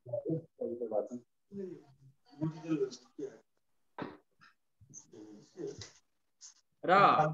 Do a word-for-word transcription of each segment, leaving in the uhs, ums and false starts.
र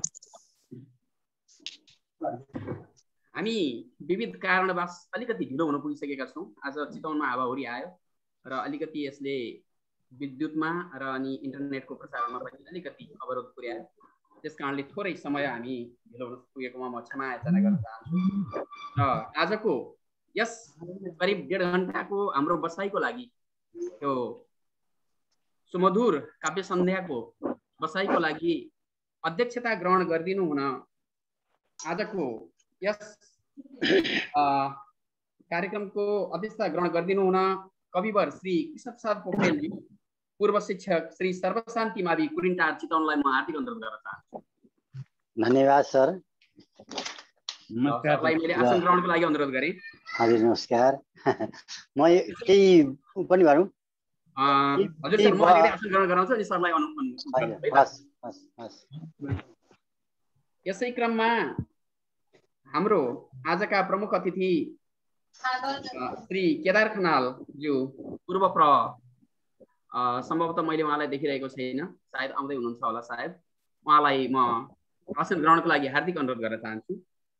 हामी विविध कारणवश अलिकति ढिलो हुन पुगिसकेका छौँ। आज चितवनमा हावाहुरी आयो र अलिकति यसले विद्युतमा र अनि इन्टरनेटको प्रसारणमा पनि अलिकति अवरोध पुर्यायो। त्यस कारणले थोरै समय हामी ढिलो हुन पुगेकोमा म क्षमा याचना गर्न चाहन्छु। र आजको यस करिब डेढ घन्टाको हाम्रो बसाइको लागि यो सुमधुर काव्य सन्ध्याको बसाइको लागि अध्यक्षता ग्रहण गरिदिनु हुन आजको यस कार्यक्रमको अध्यक्षता ग्रहण गरिदिनु हुन कविवर श्री कृष्णप्रसाद पोखरेलजी, पूर्व शिक्षक श्री सर्वशान्ति मावि कुरिन्टार चितवनलाई म हार्दिक अनुरोध गर्न चाहन्छु। धन्यवाद सर। नमस्कार। सरलाई मैले आसन ग्रहणको लागि अनुरोध गरेँ। हजुर नमस्कार। म केही पनि भनौँ? हजुर सर, म अलिकति आसन ग्रहण गराउँछु अनि सरलाई अनुरोध। यसै क्रममा हाम्रो आजका प्रमुख अतिथि श्री केदार खनाल ज्यू, पूर्व प्र सम्भवतः मैले उहाँलाई देखिरहेको छैन, सायद आउँदै हुनुहुन्छ होला सायद। उहाँलाई म आसन ग्रहणको लागि हार्दिक अनुरोध गर्न चाहन्छु।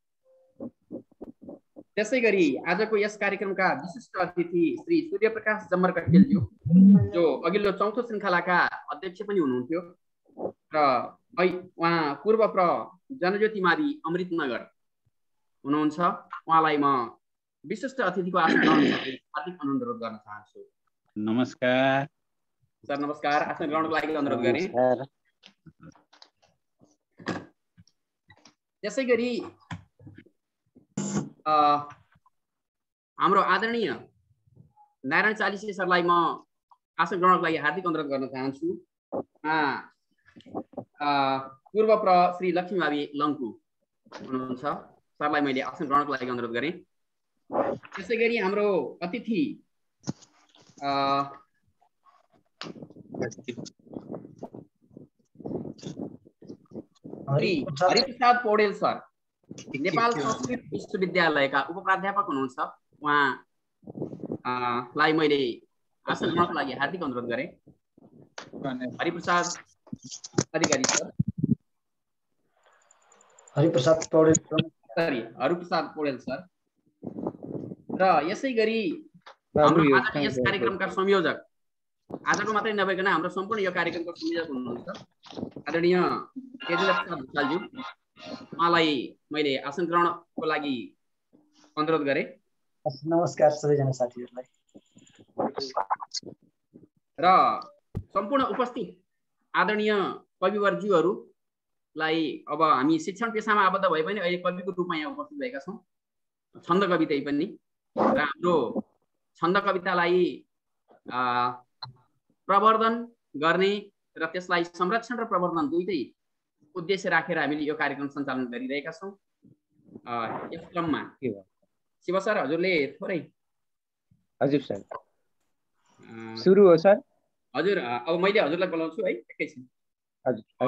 त्यसै गरी आजको यस कार्यक्रमका विशिष्ट अतिथि श्री सूर्यप्रकाश जम्मर कट्टेलज्यू, जो अघिल्लो चौथो श्रृङ्खलाका अध्यक्ष पनि हुनुहुन्थ्यो र उहाँ पूर्व प्र जनज्योति मावि अमृतनगर हुनुहुन्छ। उहाँलाई म विशिष्ट अतिथिको आसन ग्रहणको लागि हार्दिक अनुरोध गर्न चाहन्छु। नमस्कार सर। नमस्कार। आसन ग्रहणको लागि अनुरोध गरेँ। त्यसै गरी हाम्रो आदरणीय नारायण चालिसे सरलाई म आसन ग्रहणको लागि हार्दिक अनुरोध गर्न चाहन्छु। पूर्व प्र श्री लक्ष्मी मावि लङ्कु हुनुहुन्छ। सरलाई मैले आसन ग्रहणको लागि अनुरोध गरेँ। त्यसै गरी हाम्रो अतिथि श्री हरिप्रसाद पौडेल सर, नेपाल संस्कृत विश्वविद्यालयका उपप्राध्यापक हुनुहुन्छ। उहाँलाई मैले आसन ग्रहणको लागि हार्दिक अनुरोध गरेँ। हरिप्रसाद अधिकारी सर। हरिप्रसाद पौडेल सरी हरिप्रसाद पौडेल सर। र यसै गरी हाम्रो आजको यस कार्यक्रमका संयोजक, आजको मात्रै नभइकन हाम्रो सम्पूर्ण यो कार्यक्रमको संयोजक हुनुहुन्छ आदरणीय तेजेन्द्र प्रसाद भुषालज्यू। उहाँलाई मैले आसन ग्रहणको लागि अनुरोध गरेँ। नमस्कार सबैजना साथीहरूलाई। र सम्पूर्ण उपस्थित आदरणीय कविवरज्यूहरूलाई अब हामी शिक्षण पेसामा आबद्ध भए पनि अहिले कविको रूपमा यहाँ उपस्थित भएका छौँ, छन्द कवितै पनि। र हाम्रो छन्द कवितालाई प्रवर्धन गर्ने र त्यसलाई संरक्षण र प्रवर्धन दुईटै उद्देश्य राखेर हामीले यो कार्यक्रम सञ्चालन गरिरहेका छौँ। यस क्रममा शिव सर हजुरले थोरै। हजुर सर, सुरु हो सर। हजुर, अब मैले हजुरलाई बोलाउँछु है एकैछिन। हजुर।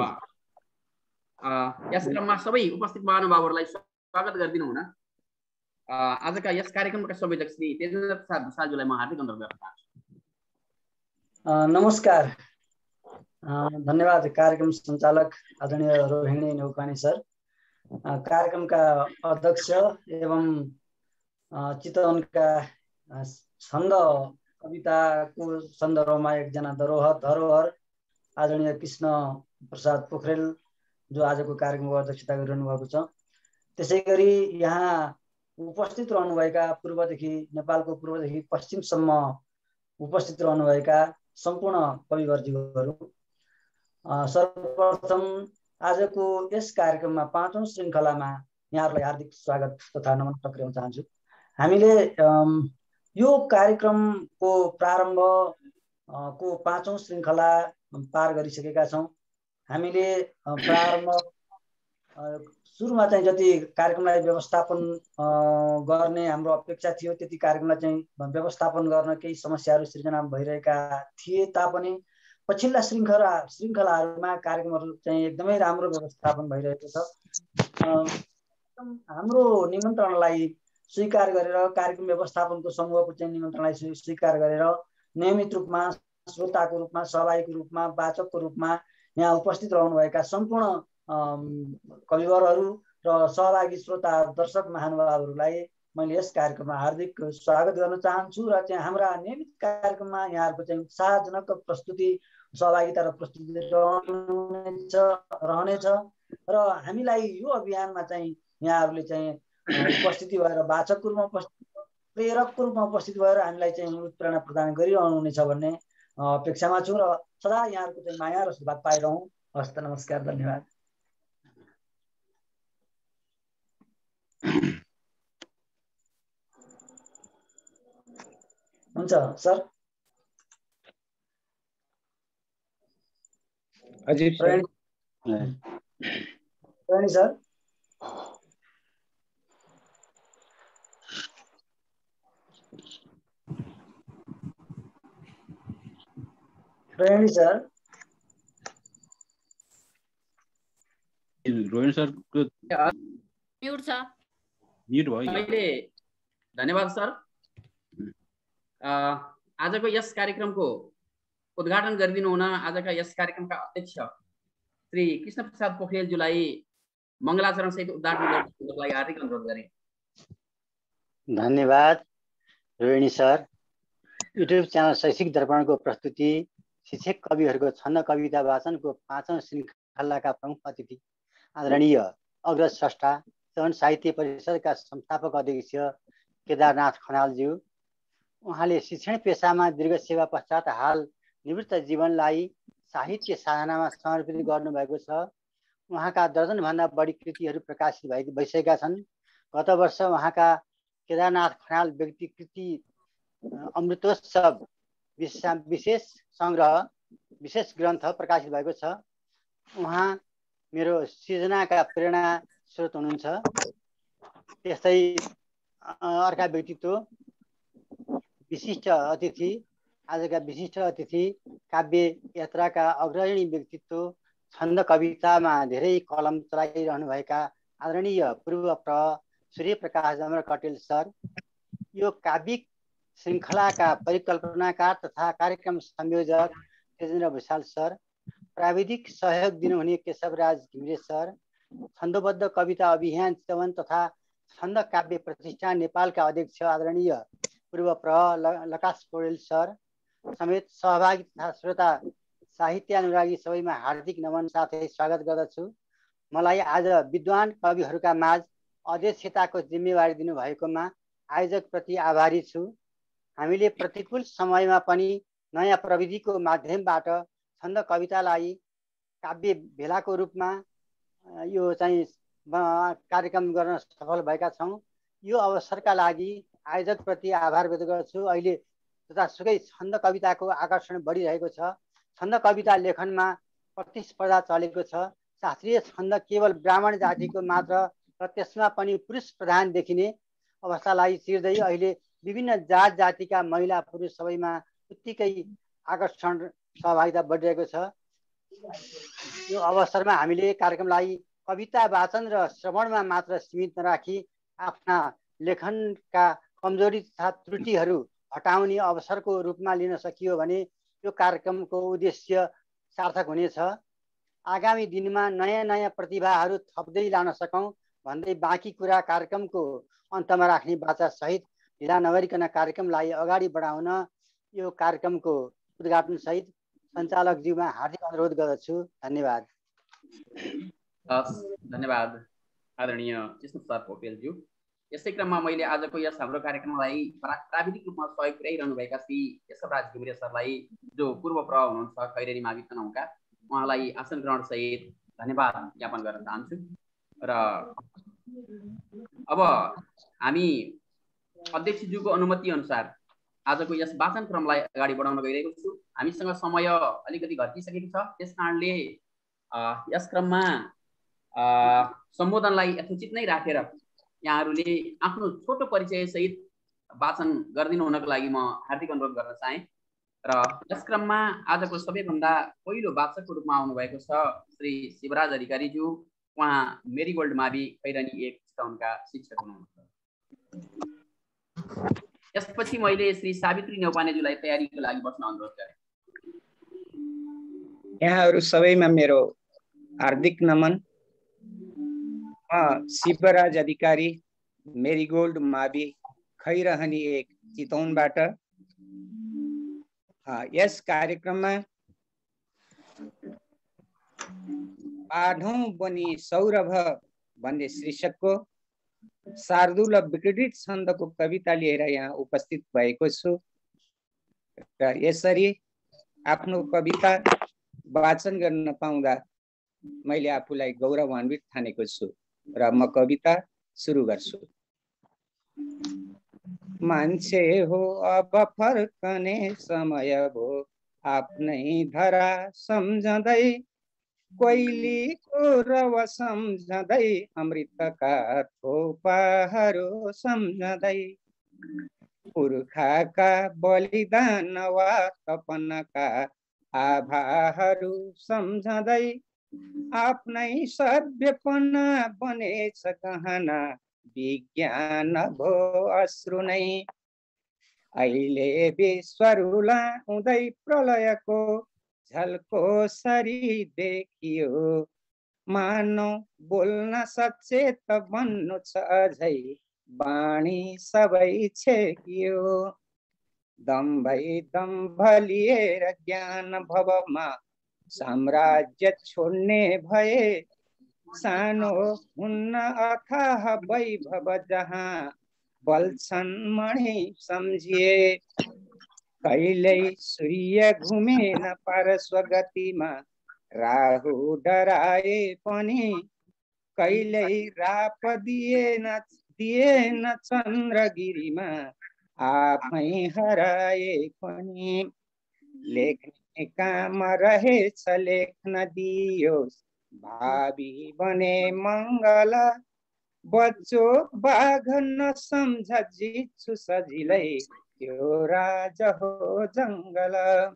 यस क्रममा सबै उपस्थित महानुभावहरूलाई स्वागत गरिदिनु हुन आजका यस कार्यक्रमका संयोजक श्री तेजेन्द्र प्रसाद भुषालज्यूलाई म हार्दिक अनुरोध गर्न चाहन्छु। नमस्कार। धन्यवाद कार्यक्रम सञ्चालक आदरणीय रोहिणी नौकानी सर, कार्यक्रमका अध्यक्ष एवं चितवनका छन्द कविताको सन्दर्भमा एकजना धरोहर धरोहर आदरणीय कृष्ण प्रसाद पोखरेल जो आजको कार्यक्रमको अध्यक्षता गरिरहनु भएको छ। त्यसै गरी यहाँ उपस्थित रहनुभएका पूर्वदेखि नेपालको पूर्वदेखि पश्चिमसम्म उपस्थित रहनुभएका सम्पूर्ण कविवरज्यूहरू, सर्वप्रथम आजको यस कार्यक्रममा पाँचौं श्रृङ्खलामा यहाँहरूलाई हार्दिक स्वागत तथा नमन टक्राउन चाहन्छु। हामीले यो कार्यक्रमको प्रारम्भ को पाँचौं श्रृङ्खला पार गरिसकेका छौँ। हामीले प्रारम्भ सुरुमा चाहिँ जति कार्यक्रमलाई व्यवस्थापन गर्ने हाम्रो अपेक्षा थियो त्यति कार्यक्रमलाई चाहिँ व्यवस्थापन गर्न केही समस्याहरू सृजना भइरहेका थिए तापनि पछिल्ला श्रृङ्खला श्रृङ्खलाहरूमा कार्यक्रमहरू चाहिँ एकदमै राम्रो व्यवस्थापन भइरहेको छ। हाम्रो निमन्त्रणालाई स्वीकार गरेर कार्यक्रम व्यवस्थापनको समूहको चाहिँ निमन्त्रणलाई स्वीकार गरेर नियमित रूपमा श्रोताको रूपमा, सहभागीको रूपमा, वाचकको रूपमा यहाँ उपस्थित रहनुभएका सम्पूर्ण कविवरहरू र सहभागी श्रोता दर्शक महानुभावहरूलाई मैले यस कार्यक्रममा हार्दिक स्वागत गर्न चाहन्छु र चाहिँ हाम्रा नियमित कार्यक्रममा यहाँहरूको चाहिँ उत्साहजनक प्रस्तुति, सहभागिता र प्रस्तुति रहनेछ रहनेछ र हामीलाई यो अभियानमा चाहिँ यहाँहरूले चाहिँ उपस्थिति भएर वाचकको रूपमा उपस्थित, प्रेरकको रूपमा उपस्थित भएर हामीलाई चाहिँ उत्प्रेरणा प्रदान गरिरहनुहुनेछ भन्ने अपेक्षामा छु र सदा यहाँहरूको चाहिँ माया र आशीर्वाद पाइरहँ। हस्त नमस्कार, धन्यवाद। हुन्छ sir. Ajit sir. Prani sir. Prani sir. Rohan sir को म्यूट छ। म्यूट भयो। मैले धन्यवाद सर। आजको यस कार्यक्रमको उद्घाटन गरिदिनु हुन आजका यस कार्यक्रमका अध्यक्ष श्री कृष्ण प्रसाद पोखरेलज्यूलाई मङ्गलाचरण सहित उद्घाटन गर्नको लागि हार्दिक अनुरोध गरे। धन्यवाद रोहिणी सर। युट्युब च्यानल शैक्षिक दर्पणको प्रस्तुति शिक्षक कविहरूको छन्द कविता वाचनको पाँचौं श्रृङ्खलाका प्रमुख अतिथि आदरणीय अग्रज स्रष्टा चितवन साहित्य परिषदका संस्थापक अध्यक्ष केदारनाथ खनालज्यू, उहाँले शिक्षण पेसामा दीर्घ सेवा पश्चात हाल निवृत्त जीवनलाई साहित्य साधनामा समर्पित गर्नुभएको छ। उहाँका दर्जनभन्दा बढी कृतिहरू प्रकाशित भइ भइसकेका छन्। गत वर्ष उहाँका केदारनाथ खनाल व्यक्ति कृति अमृतोत्सव विशेष सङ्ग्रह विशेष ग्रन्थ प्रकाशित भएको छ। उहाँ मेरो सृजनाका प्रेरणा स्रोत हुनुहुन्छ। त्यस्तै अर्का व्यक्तित्व विशिष्ट अतिथि आजका विशिष्ट अतिथि काव्य यात्राका अग्रणी व्यक्तित्व, छन्द कवितामा धेरै कलम चलाइरहनुभएका आदरणीय पूर्व प्र सूर्य प्रकाश जमर कटेल सर, यो काव्यिक श्रृङ्खलाका परिकल्पनाकार तथा कार्यक्रम संयोजक तेजेन्द्र भुषाल सर, प्राविधिक सहयोग दिनुहुने केशवराज घिमिरे सर, छन्दबद्ध कविता अभियान चितवन तथा छन्द काव्य प्रतिष्ठान नेपालका अध्यक्ष आदरणीय पूर्व प्र लकाश पौडेल सर समेत सहभागी तथा श्रोता साहित्यानुरागी सबैमा हार्दिक नमन साथै स्वागत गर्दछु। मलाई आज विद्वान कविहरूका माझ अध्यक्षताको जिम्मेवारी दिनुभएकोमा आयोजकप्रति आभारी छु। हामीले प्रतिकूल समयमा पनि नयाँ प्रविधिको माध्यमबाट छन्द कवितालाई काव्य भेलाको रूपमा यो चाहिँ कार्यक्रम गर्न सफल भएका छौँ। यो अवसरका लागि आयोजकप्रति आभार व्यक्त गर्छु। अहिले जतासुकै छन्द कविताको आकर्षण बढिरहेको छ। छन्द कविता लेखनमा प्रतिस्पर्धा चलेको छ। शास्त्रीय छन्द केवल ब्राह्मण जातिको मात्र र त्यसमा पनि पुरुष प्रधान देखिने अवस्थालाई चिर्दै अहिले विभिन्न जात जातिका महिला पुरुष सबैमा उत्तिकै आकर्षण सहभागिता बढिरहेको छ। यो अवसरमा हामीले कार्यक्रमलाई कविता वाचन र श्रवणमा मात्र सीमित नराखी आफ्ना लेखनका कमजोरी तथा त्रुटिहरू हटाउने अवसरको रूपमा लिन सकियो भने यो कार्यक्रमको उद्देश्य सार्थक हुनेछ। आगामी दिनमा नयाँ नयाँ प्रतिभाहरू थप्दै लान सकौँ भन्दै बाँकी कुरा कार्यक्रमको अन्तमा राख्ने बाचा सहित ढिला नगरिकन कार्यक्रमलाई अगाडि बढाउन यो कार्यक्रमको उद्घाटन सहित सञ्चालकज्यूमा हार्दिक अनुरोध गर्दछु। धन्यवाद। धन्यवाद आदरणीय कृष्ण प्रसाद पोखरेलज्यू। यसै क्रममा मैले आजको यस हाम्रो कार्यक्रमलाई प्राविधिक रूपमा सहयोग पुर्याइरहनुभएका श्री केशवराज घिमिरे सरलाई, जो पूर्व प्र हुनुहुन्छ खैरेनी मावि तनहुँका, उहाँलाई आसन ग्रहण सहित धन्यवाद ज्ञापन गर्न चाहन्छु। र अब हामी अध्यक्षज्यूको अनुमति अनुसार आजको यस वाचन क्रमलाई अगाडि बढाउन गइरहेको छु। हामीसँग समय अलिकति घटिसकेको छ, त्यस कारणले यस क्रममा सम्बोधनलाई यथोचित नै राखेर यहाँहरूले आफ्नो छोटो परिचय सहित वाचन गरिदिनु हुनको लागि म हार्दिक अनुरोध गर्न चाहे। र यस क्रममा आजको सबैभन्दा पहिलो वाचकको रूपमा आउनुभएको छ श्री शिवराज अधिकारीज्यू। उहाँ मेरीगोल्ड मावि खैरनी एक चितवनका शिक्षक हुनुहुन्छ। यसपछि मैले श्री सावित्री नेउपानेज्यूलाई तयारीको लागि बस्न अनुरोध गरेँ। यहाँहरू सबैमा मेरो हार्दिक नमन। म शिवराज अधिकारी, मेरीगोल्ड मावि, खैरहनी एक, चितवनबाट यस कार्यक्रममा पाढौं बनी सौरभ भन्ने शीर्षकको शार्दूल विकृत छन्दको कविता लिएर यहाँ उपस्थित भएको छु र यसरी आफ्नो कविता वाचन गर्न पाउँदा मैले आफूलाई गौरवान्वित ठानेको छु र म कविता सुरु गर्छु। मान्छे हो अब फर्कने समय भो, आफ्नै धरा सम्झँदै, कोइलीको रव सम्झँदै, अमृतका थोपाहरू सम्झँदै, पुर्खाका बलिदान वा तपनका आभाहरू सम्झँदै, आफ्नै सभ्यपना बनेछ गहना, विज्ञान भो अश्रु नै। अहिले विश्वरुला हुँदै प्रलयको झल्को सरी देखियो, मानव बोल्न सचेत बन्नु छ अझै, बाणी सबै छेकियो। दम्भै दम्भ लिएर ज्ञान भवमा साम्राज्य छोड्ने भए, सानो हुन्न अथाह वैभव जहाँ बल्छन् मणि सम्झिए। कहिल्यै सूर्य घुमेन पार्श्व गतिमा, राहु डराए पनि, कहिल्यै राप दिएन दिएन चन्द्रगिरीमा, आफै हराए पनि। लेख्ने काम रहेछ लेख्न दियोस्, भावी बने मङ्गल, बच्चो बाघ नसम्झ जित्छु सजिलै, यो राज हो जङ्गल।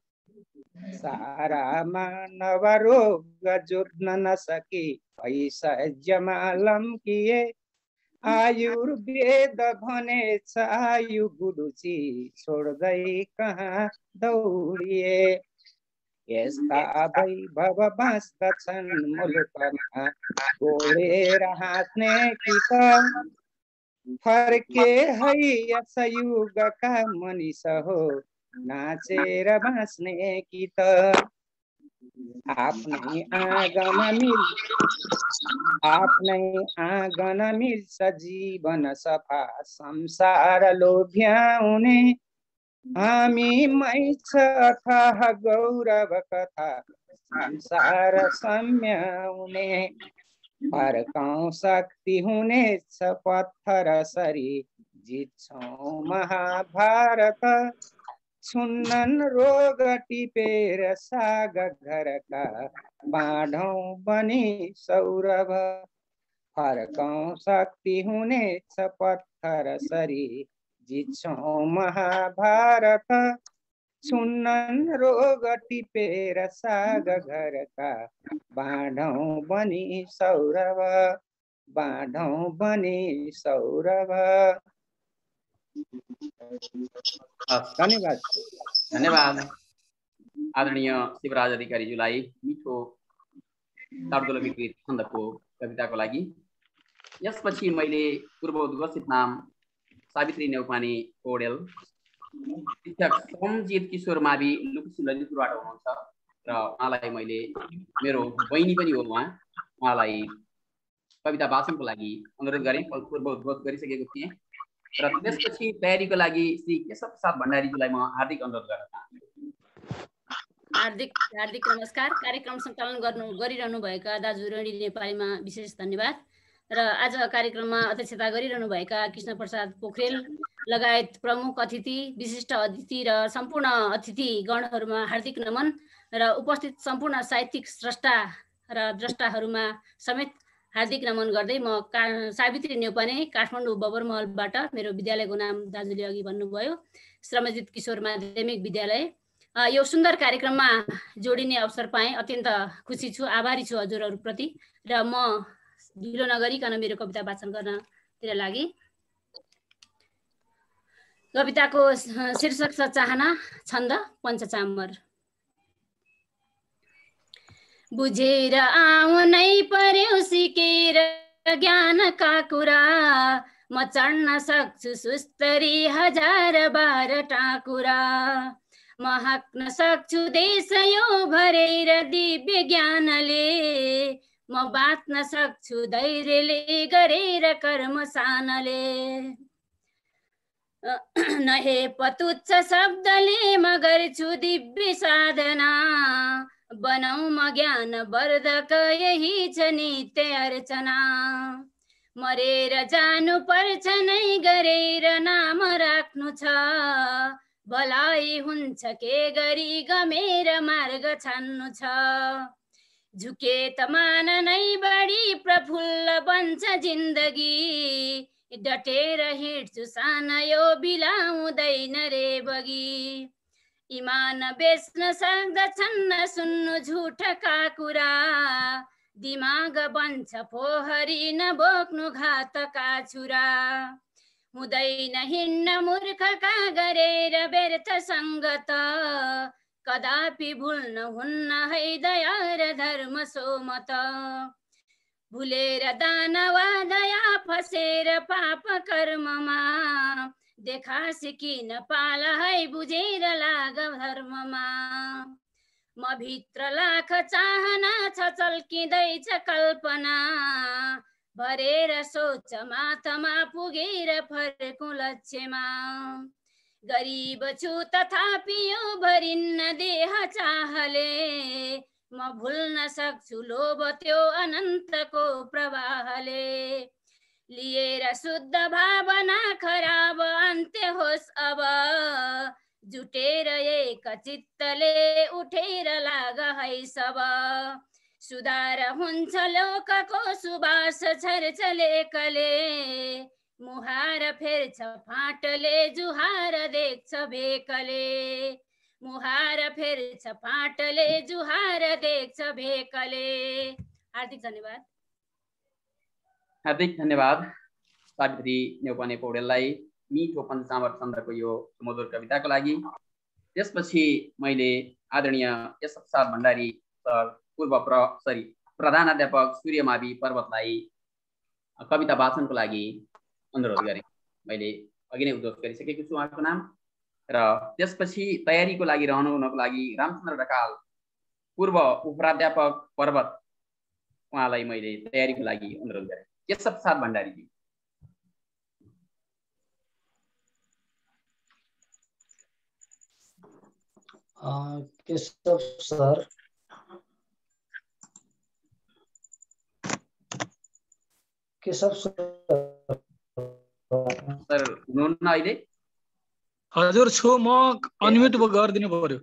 सारा मानव रोग जोड्न नसकी, ऐश्वर्यमा लम्किए, आयुर्वेद भनेछ आयु गुरुची, छोड्दै कहाँ दौडिए। यस्ता वैभव बाँच्दछन् मुलुकमा, गोडेर हाँस्ने कि त, फर्के है यस युगका मनिष हो, नाचेर बाँच्ने कि त। आफ्नै आँगन मिल आफ्नै आँगन मिल्छ जीवन सफा, संसार लोभ्याउने, हामी मैछ अथाह गौरव कथा, संसार सम्याउने। फर्कौं शक्ति हुनेछ पत्थर सरी, जित्छौं महाभारत, छुन्नन् रोग टिपेर साग घरका, बाँढौं बनी सौरभ। फर्कौं शक्ति हुनेछ पत्थर सरी, जित्छौं महाभारत, छुन्नन् रोग टिपेर साग घरका, बाँढौं बनी सौरभ, बाँढौं बनी सौरभ। धन्यवाद। धन्यवाद आदरणीय शिवराज अधिकारीज्यूलाई मिठो शार्दूल विकृत छन्दको कविताको लागि। यसपछि मैले पूर्व उद्घोषित नाम सावित्री नेउपाने पौडेल, शिक्षक सोमजित किशोर मावि लुकुसी ललितपुरबाट हुनुहुन्छ र उहाँलाई मैले, मेरो बहिनी पनि हो उहाँ, उहाँलाई कविता वाचनको लागि अनुरोध गरेँ। पूर्व उद्घोष गरिसकेको थिएँ र त्यसपछि तयारीको लागि श्री केशव प्रसाद भण्डारीज्यूलाई म हार्दिक अनुरोध गर्न चाहन्छु। हार्दिक हार्दिक नमस्कार। कार्यक्रम सञ्चालन गर्नु गरिरहनु भएका दाजु रोहिणी नेपालीमा विशेष धन्यवाद र आज कार्यक्रममा अध्यक्षता गरिरहनु भएका कृष्ण प्रसाद पोखरेल लगायत प्रमुख अतिथि, विशिष्ट अतिथि र सम्पूर्ण अतिथि गणहरूमा हार्दिक नमन र उपस्थित सम्पूर्ण साहित्यिक स्रष्टा र द्रष्टाहरूमा समेत हार्दिक नमन गर्दै म का सावित्री नेउपाने काठमाडौँ बबरमहलबाट, मेरो विद्यालयको नाम दाजुले अघि भन्नुभयो श्रमजित किशोर माध्यमिक विद्यालय, यो सुन्दर कार्यक्रममा जोडिने अवसर पाएँ। अत्यन्त खुसी छु, आभारी छु हजुरहरूप्रति र म ढिलो नगरिकन मेरो कविता वाचन गर्नतिर लागि। कविताको शीर्षक छ चाहना, छन्द पञ्चचामर। बुझेर आउनै पर्यो सिकेर ज्ञानका कुरा, म चढ्न सक्छु सुस्तरी हजार बाह्र टाकुरा। म हाँक्न सक्छु देश यो भरेर दिव्य ज्ञानले, म बाँच्न सक्छु धैर्यले गरेर कर्म सानले। नहे पतुच्छ शब्दले म गर्छु दिव्य साधना, बनाऊ म ज्ञान वर्धक यही छ नित्य अर्चना। मरेर जानु पर्छ नै गरेर नाम राख्नु छ, भलाइ हुन्छ के गरी गमेर मार्ग छान्नु छ। झुके त मान नै बढी प्रफुल्ल बन्छ जिन्दगी, डटेर हिँड्छु साना यो बिलाउँदैन रे बगी। इमान बेच्न सक्दछन् न सुन्नु झुटका कुरा, दिमाग बन्छ फोहरी न बोक्नु घातका छुरा। हुँदैन हिँड्न मूर्खका गरेर व्यर्थ सङ्गत, कदापि भुल्न हुन्न है दया र धर्म सोमत। भुलेर दान वा दया फसेर पाप कर्ममा, देखा सिकिन पाल है बुझेर लाग धर्ममा। म भित्र लाख चाहना छ चल्किँदैछ कल्पना, भरेर सोच माथमा पुगेर फर्कौं लक्ष्यमा। गरिब छु तथापि यो भरिन्न देह चाहले, म भुल्न सक्छु लोभ त्यो अनन्तको प्रवाहले। लिएर शुद्ध भावना खराब अन्त्य होस् अब, जुटेर एक चित्तले उठेर लाग है सब। सुधार हुन्छ लोकको सुबास छर्छ लेखले, मुहार फेर्छ फाटले जुहार देख्छ भेकले। मुहार फेर्छ फाटले जुहार देख्छ भेकले। हार्दिक धन्यवाद। हार्दिक धन्यवाद सावित्री न्यौपाने पौडेललाई मिठो पञ्चचामर छन्दको यो सुमधुर कविताको लागि। त्यसपछि मैले आदरणीय एस प्रसाद भण्डारी सर पूर्व प्र सरी प्रधानाध्यापक सूर्यमावि पर्वतलाई कविता वाचनको लागि अनुरोध गरेँ। मैले अघि नै उद्घोष गरिसकेको छु उहाँको नाम। र त्यसपछि तयारीको लागि रहनु हुनको लागि रामचन्द्र ढकाल पूर्व उपराध्यापक पर्वत उहाँलाई मैले तयारीको लागि अनुरोध गरेँ। केशव प्रसाद भण्डारीजी। Keshav sir Keshav sir sir हुनुहुन्न अहिले? हजुर छु, म अनम्युट गरिदिनु पर्यो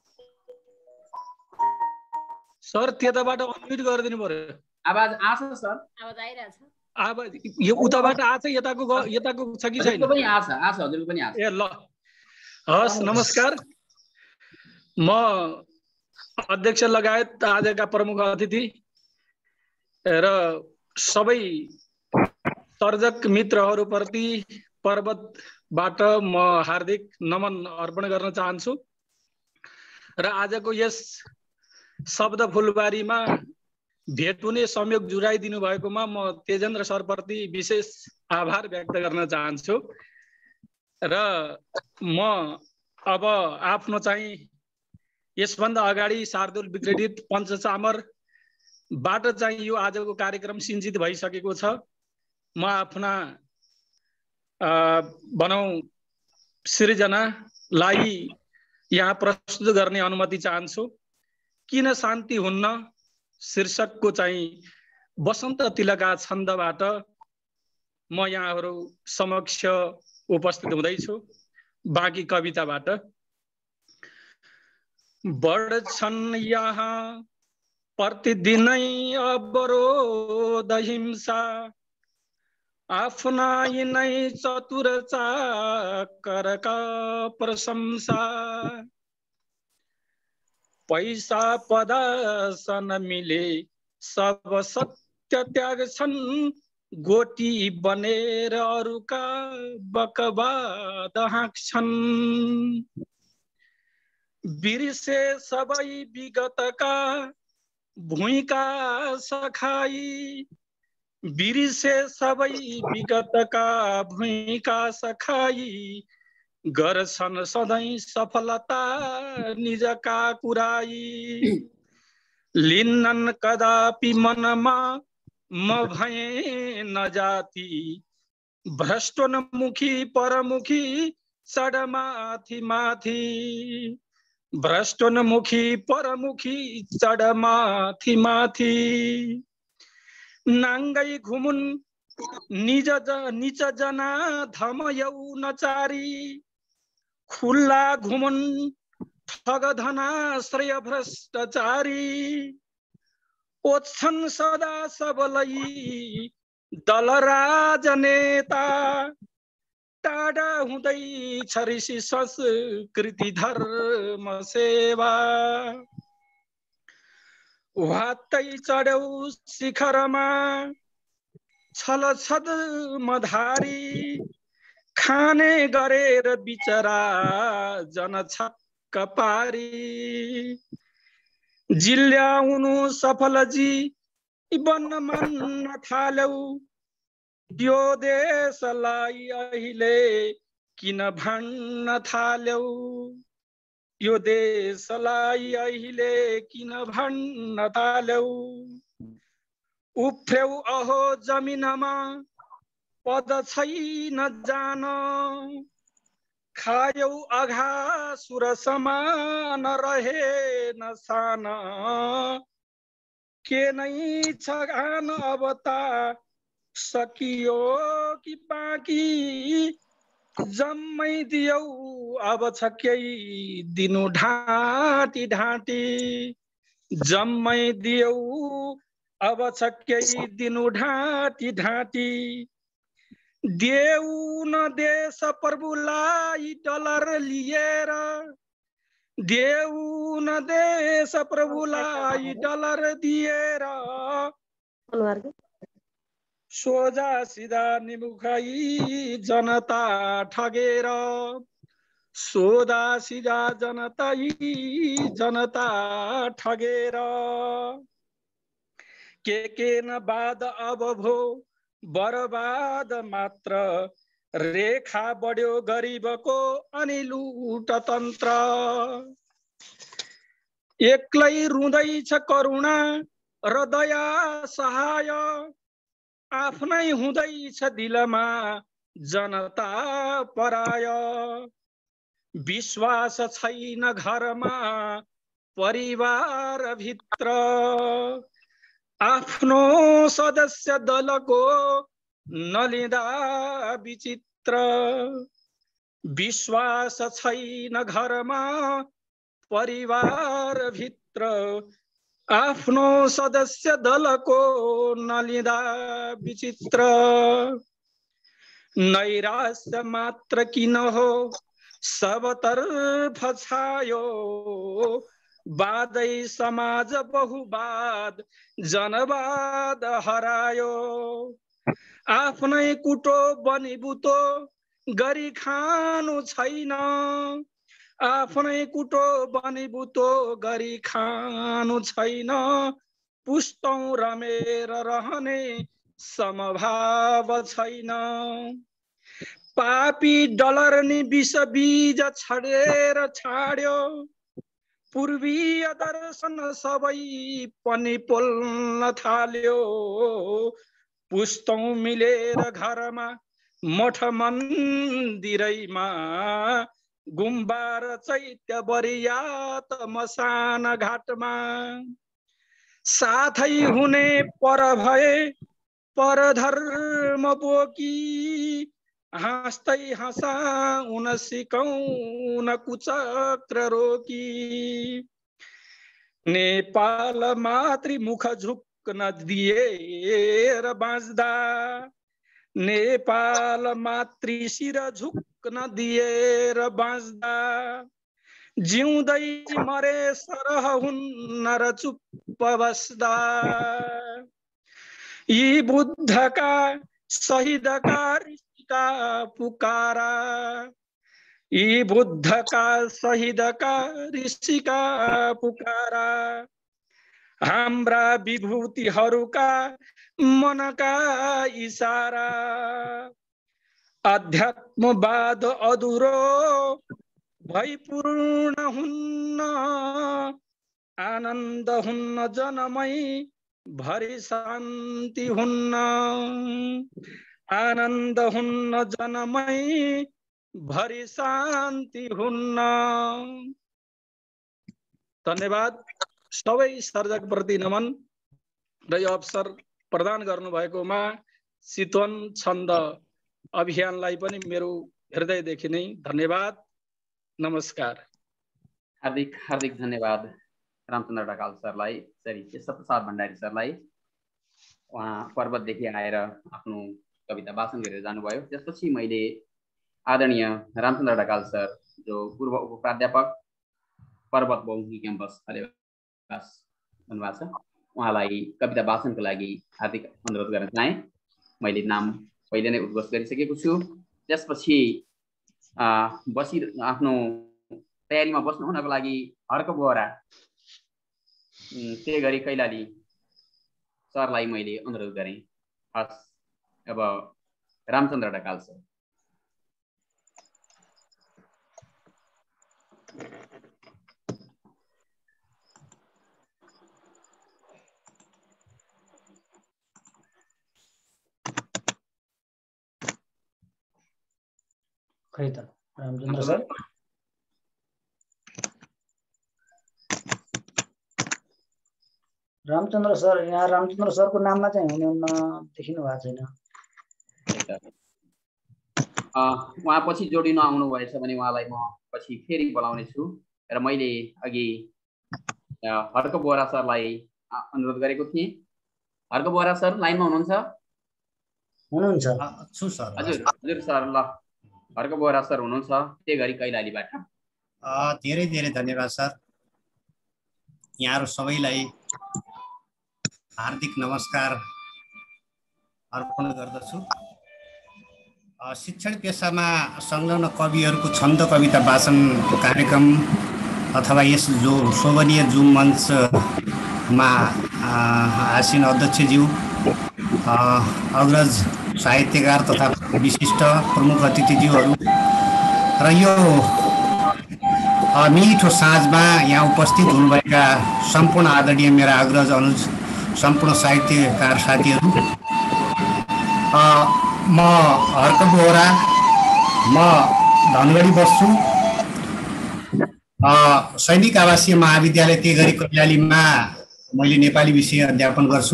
सर। त्यताबाट अनम्युट गरिदिनु पर्यो। आवाज आछ सर? आवाज आइरहेछ। आवाज यो उताबाट आछ, यताको यताको छ कि छैन? पनि आछ आछ हजुर पनि आछ। ए ल हस्, नमस्कार। म अध्यक्ष लगायत आजका प्रमुख अतिथि र सबै सर्जक मित्रहरूप्रति पर्वतबाट म हार्दिक नमन अर्पण गर्न चाहन्छु। र आजको यस शब्द फुलबारीमा भेट हुने संयोग जुराइदिनु भएकोमा म तेजेन्द्र सरप्रति विशेष आभार व्यक्त गर्न चाहन्छु। र म अब आफ्नो चाहिँ यसभन्दा अगाडि शार्दूल विक्रेडित पञ्चचामरबाट चाहिँ यो आजको कार्यक्रम सिन्जित भइसकेको छ। म आफ्ना भनौँ सृजनालाई यहाँ प्रस्तुत गर्ने अनुमति चाहन्छु। किन शान्ति हुन्न शीर्षकको चाहिँ वसन्त तिलका छन्दबाट म यहाँहरू समक्ष उपस्थित हुँदैछु। बाँकी कविताबाट बढ्छन् यहाँ प्रतिदिनै अवरोध हिंसा, आफ्ना यिनै चतुर चाकरका प्रशंसा, पैसा पदासन मिले सब सत्य त्याग्छन्, गोटी बनेर अरूका बकवाद हाँक्छन्। बिर्से सबै विगतका भुइँका सखाई, बिर्से सबै विगतका भुइँका सखाई, गर्छन् सधैँ सफलता निजका कुराई। लिन्नन् कदापि मनमा म भएँ न जाति, भ्रष्टोन्मुखी परमुखी चढ माथि माथि, भ्रष्टोन्मुखी परमुखी चढ माथि माथि। नाङ्गै घुमुन् निज निच जना धम यौनचारी, खुल्ला घुमुन् ठग धनाश्रय भ्रष्टाचारी। ओछन् सदा सबलै दल राजनेता, टाढा हुँदैछ ऋषि संस्कृति धर्म सेवा। वात्तै चढ्यौ शिखरमा छल छद्मधारी, खाने गरेर बिचरा जन छक्क पारी। जिल्याउनु सफल जीवन मान्न थाल्यौ, यो देशलाई अहिले किन भन्न थाल्यौ, यो देशलाई अहिले किन भन्न थाल्यौ। उफ्र्यौ अहो जमिनमा पद छैन जान, खायौ अघासुर समान रहेन सान। के नै छ गान अब ता सकियो कि बाँकी, जम्मै दियौ अब छ केही दिनु ढाँटी ढाँटी, जम्मै दियौ अब छ केही दिनु ढाँटी ढाँटी। देऊ न देश प्रभुलाई डलर लिएर, देऊ न देश प्रभुलाई डलर दिएर, सोझा सिधा निमुखाई जनता ठगेर, सोझा सिधा जनता जनता ठगेर। के के न बाद अब भो बर्बाद मात्र, रेखा बढ्यो गरिबको अनि लुट तन्त्र। एक्लै रुँदैछ करुणा र दया सहाय, आफ्नै हुँदैछ दिलमा जनता पराय। विश्वास छैन घरमा परिवार भित्र, आफ्नो सदस्य दलको नलिँदा विचित्र। विश्वास छैन घरमा परिवार भित्र, आफ्नो सदस्य दलको नलिँदा विचित्र। नैराश्य मात्र किन हो सबतर्फ छायो, बादै समाज बहुवाद जनवाद हरायो। आफ्नै कुटो बनिबुतो गरी खानु छैन, आफ्नै कुटो बनिबुतो गरी खानु छैन। पुस्तौं रमेर रहने समभाव छैन, पापी डलर नि विष बीज छडेर छाड्यो। पूर्वीय दर्शन सबै पनि पोल्न थाल्यो, पुस्तौं मिलेर घरमा मठ मन्दिरैमा, गुम्बा र चैत्य बरियात मसान घाटमा। साथै हुने पर भए परधर्म बोकी, हाँस्दै हँसाउन सिकाउन कुचक्र रोकी। नेपाल मातृमुख झुक्न दिएर बाँच्दा, नेपाल मातृ शिर झुक्न दिएर बाँच्दा, जिउँदै मरे सरह हुन्न र चुप्प बस्दा। यी बुद्धका शहीदका ऋषिका पुकारा, यी बुद्धका शहीदका ऋषिका पुकारा, हाम्रा विभूतिहरूका मनका इशारा, अध्यात्मवाद अधुरो भई पूर्ण हुन्न, आनन्द हुन्न जनमै भरि शान्ति हुन्न, आनन्द हुन्न जनमै भरि शान्ति हुन्न। धन्यवाद। सबै सर्जकप्रति नमन र यो अवसर प्रदान गर्नुभएकोमा चितवन छन्द अभियानलाई पनि मेरो हृदयदेखि नै धन्यवाद। नमस्कार। हार्दिक हार्दिक धन्यवाद रामचन्द्र ढकाल सरलाई, सरी केशव प्रसाद भण्डारी सरलाई। उहाँ पर्वतदेखि आएर आफ्नो कविता वाचन गरेर जानुभयो। त्यसपछि मैले आदरणीय रामचन्द्र ढकाल सर जो पूर्व उप प्राध्यापक पर्वत बहुमुखी क्याम्पस खलेवास हुनुभएको छ, उहाँलाई कविता वाचनको लागि हार्दिक अनुरोध गर्न चाहे। मैले नाम पहिले नै उद्घोष गरिसकेको छु। त्यसपछि बसी आफ्नो तयारीमा बस्नु हुनको लागि हर्क बोहरा त्यही गरी कैलाली सरलाई मैले अनुरोध गरेँ। हस्, अब रामचन्द्र ढकाल सर। खै त रामचन्द्र सर। रामचन्द्र सर, यहाँ रामचन्द्र सरको नाममा चाहिँ हुनुहुन्न, देखिनु भएको छैन। उहाँ पछि जोडिनु आउनु भएछ भने उहाँलाई म पछि फेरि बोलाउने छु। र मैले अघि हर्क बोहरा सरलाई अनुरोध गरेको थिएँ। हर्क बोहरा सर लाइनमा हुनुहुन्छ? हुनुहुन्छ। छु सर। हजुर हजुर सर। ल, हर्क बोहरा सर हुनुहुन्छ, त्यही गरी कैलालीबाट। धेरै धेरै धन्यवाद सर। यहाँहरू सबैलाई हार्दिक नमस्कार अर्पण गर्दछु। शिक्षण पेसामा संलग्न कविहरूको छन्द कविता वाचनको कार्यक्रम अथवा यस जो शोभनीय जुम मञ्चमा आसीन अध्यक्षज्यू, अग्रज साहित्यकार तथा विशिष्ट प्रमुख अतिथिज्यूहरू र यो मिठो साँझमा यहाँ उपस्थित हुनुभएका सम्पूर्ण आदरणीय मेरा अग्रज अनुज सम्पूर्ण साहित्यकार साथीहरू, म हर्क बोहरा, म धनगढी बस्छु। सैनिक आवासीय महाविद्यालय त्यही गरी कैलालीमा मैले नेपाली विषय अध्यापन गर्छु।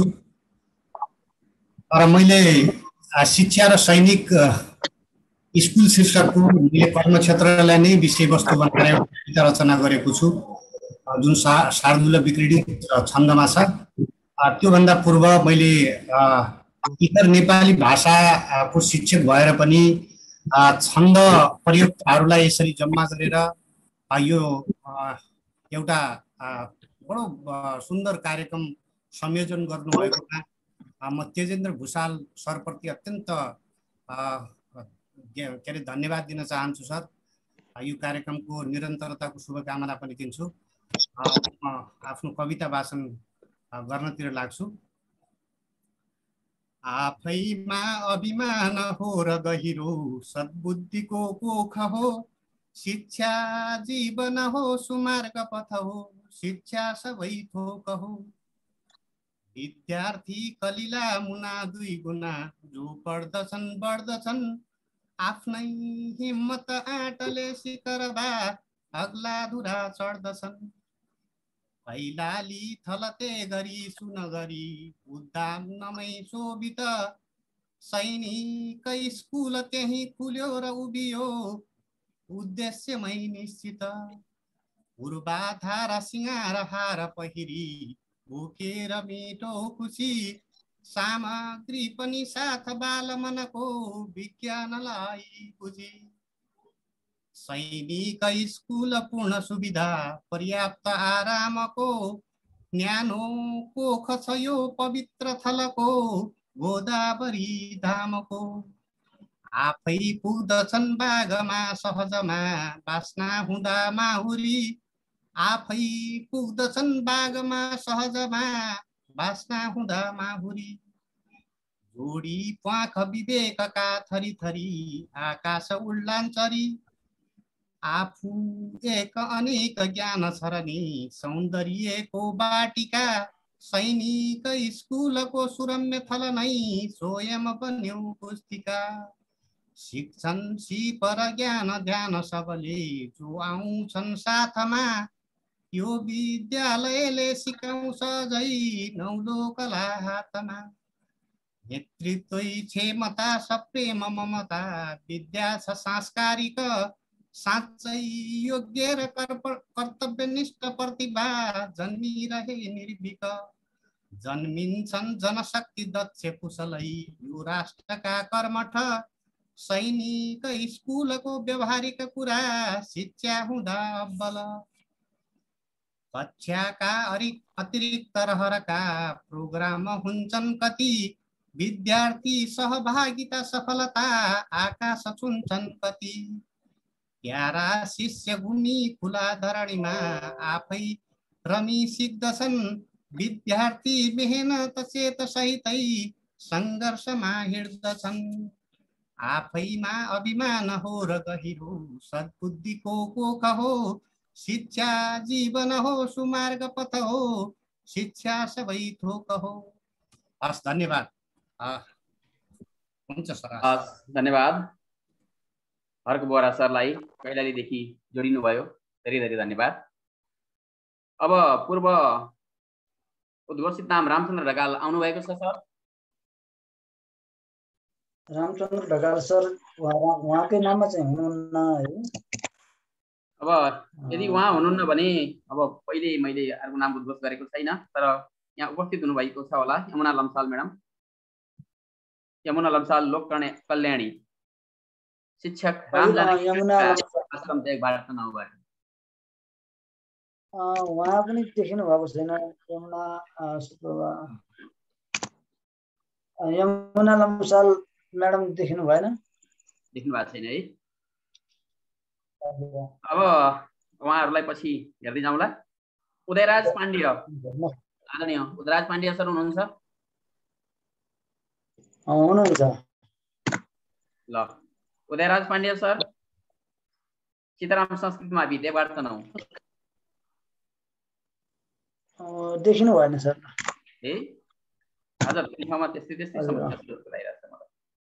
र मैले शिक्षा र सैनिक स्कुल शीर्षकको मैले कर्मक्षेत्रलाई नै विषयवस्तु बनाएर एउटा कविता रचना गरेको छु जुन सा शार्दूल विक्रीडित छन्दमा छ। त्योभन्दा पूर्व मैले इतर नेपाली भाषाको शिक्षक भएर पनि छन्द प्रयोगहरूलाई यसरी जम्मा गरेर यो एउटा बडो सुन्दर कार्यक्रम संयोजन गर्नुभएकोमा म तेजेन्द्र भूषाल सरप्रति अत्यन्त के अरे धन्यवाद दिन चाहन्छु सर। यो कार्यक्रमको निरन्तरताको शुभकामना पनि दिन्छु। आफ्नो कविता वाचन गर्नतिर लाग्छु। आफैमा अभिमान हो र गहिरो सद्बुद्धिको कोख हो, शिक्षा जीवन हो सुमार्ग पथ हो, शिक्षा सबै थोक हो। विद्यार्थी कलिला मुना दुई गुना, जो पढ्दछन् बढ्दछन् आफ्नै हिम्मत आँटले शिखरबा अग्ला धुरा चढ्दछन्। कैलाली थलते गरी सुन गरी उद्धाम नमै शोभित, सैनिक स्कुल त्यही खुल्यो र उभियो उद्देश्यमै निश्चित। पूर्वाधार सिंगार हार पहिरी बोकेर मिठो खुसी, सामग्री पनि साथ बाल मनको विज्ञानलाई बुझी। सैनिक स्कुल पूर्ण सुविधा पर्याप्त आरामको, न्यानो कोख छ यो पवित्र थलको, गोदावरी धामको आफै पुग्दछन् बागमा सहजमा बास्ना हुँदा माहुरी आफै पुग्दछन् बागमा सहजमा बास्ना हुँदा माहुरी जोडी प्वाख विवेकका थरी थरी आकाश उड्लान्छरी आफू एक अनेक ज्ञान सरनी सौन्दर्यको बाटिका सैनिक स्कुलको सुरम्य थल नै स्वयं बन्यो पुस्तिका शिक्षण सिपर ज्ञान ध्यान सबले जो आउँछन् साथमा यो विद्यालयले सिकाउँछ जै नौलो कला हातमा नेतृत्वै क्षमता सप्रेम ममता विद्या छ सांस्कारिक साँच्चै योग्य र कर्तव्यनिष्ठ प्रतिभा जन्मिरहे निर्भीक जन्मिन्छन् जनशक्ति दक्ष कुशलै यो राष्ट्रका कर्मठ सैनिक स्कुलको व्यवहारिक कुरा शिक्षा हुँदा अब्बल कक्षाका अतिरिक्त रहरका प्रोग्राम हुन्छन् कति विद्यार्थी सहभागिता सफलता आकाश छुन्छन् कति प्यारा शिष्य भूमि खुला धरणीमा आफै रमी सिक्दछन् विद्यार्थी मेहनत चेत सहितै सङ्घर्षमा हिँड्दछन् आफैमा अभिमान हो र गहिरो सद्बुद्धिको कोख हो शिक्षा जीवन हो सुमार्ग पथ हो शिक्षा सबै थोक हो। हस् धन्यवाद। हुन्छ सर। हस् धन्यवाद। हर्क बोरा सरलाई कैलालीदेखि जोडिनु भयो, धेरै धेरै धन्यवाद। अब पूर्व उद्घोषित नाम रामचन्द्र ढकाल आउनु भएको छ सर। रामचन्द्र ढकाल सर उहाँकै नाममा चाहिँ हुनुहुन्न है। अब यदि उहाँ हुनुहुन्न भने अब पहिले मैले अर्को नाम उद्घोष गरेको छैन, तर यहाँ उपस्थित हुनुभएको छ होला यमुना लम्साल म्याडम। यमुना लम्साल लोक कल्याणी शिक्षक आश्रम त्यागबाट चुनाव भयो। उहाँ पनि देखिनु भएको छैन। यमुना यमुना लम्साल म्याडम देखिनु भएन, देख्नु भएको छैन है। अब उहाँहरूलाई पछि हेर्दै जाउँला। उदयराज पाण्ड्य आदरणीय उदयराज पाण्ड्य सर हुनुहुन्छ? हुनुहुन्छ। ल उदयराज पाण्ड्य सर सीताराम संस्कृत महाविद्यालयबाट तनहुँ देखिनु भएन सर। ए हजुर त्यो ठाउँमा त्यस्तै त्यस्तै समस्या जस्तो लागिरहेछ मलाई।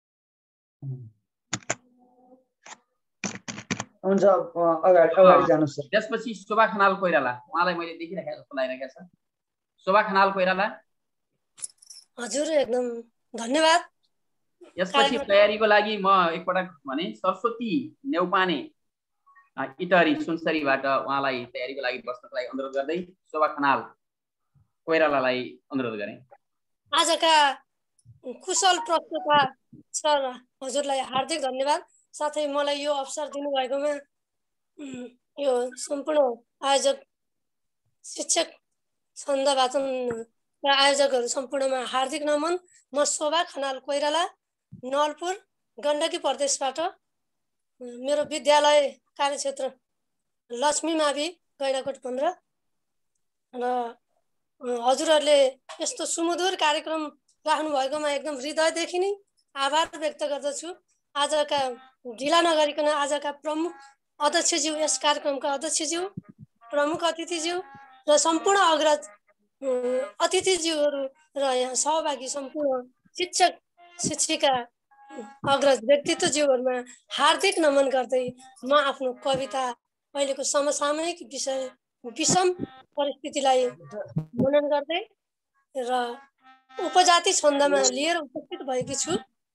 हुन्छ अगाडि अगाडि जानुहोस् सर। त्यसपछि शोभा खनाल कोइराला, उहाँलाई मैले देखिरहेको जस्तो लागिरहेको छ। शोभा खनाल कोइराला। हजुर एकदम धन्यवाद। यसपछि तयारीको लागि म एकपटक भने सरस्वती नेउपाने इटहरी सुनसरीबाट उहाँलाई तयारीको लागि बस्नको लागि अनुरोध गर्दै शोभा खनाल कोइरालालाई अनुरोध गरेँ। आजका कुशल प्रश्नका सर हजुरलाई हार्दिक धन्यवाद। साथै मलाई यो अवसर दिनुभएकोमा यो सम्पूर्ण आयोजक शिक्षक छन्द वाचन र आयोजकहरू सम्पूर्णमा हार्दिक नमन। म शोभा खनाल कोइराला नलपुर गण्डकी प्रदेशबाट मेरो विद्यालय कार्यक्षेत्र लक्ष्मी मावि गैँडाकोट पन्ध्र र हजुरहरूले यस्तो सुमधुर कार्यक्रम राख्नु भएकोमा एकदम हृदयदेखि नै आभार व्यक्त गर्दछु। आजका ढिला नगरिकन आजका प्रमुख अध्यक्षज्यू, यस कार्यक्रमका अध्यक्षज्यू, प्रमुख अतिथिज्यू र सम्पूर्ण अग्रज अतिथिज्यूहरू र यहाँ सहभागी सम्पूर्ण शिक्षक शिक्षिका अग्रज व्यक्तित्वज्यूहरूमा हार्दिक नमन गर्दै म आफ्नो कविता अहिलेको समसामयिक विषय विषम परिस्थितिलाई मनन गर्दै र उपजाति छन्दमा लिएर उपस्थित भएकी छु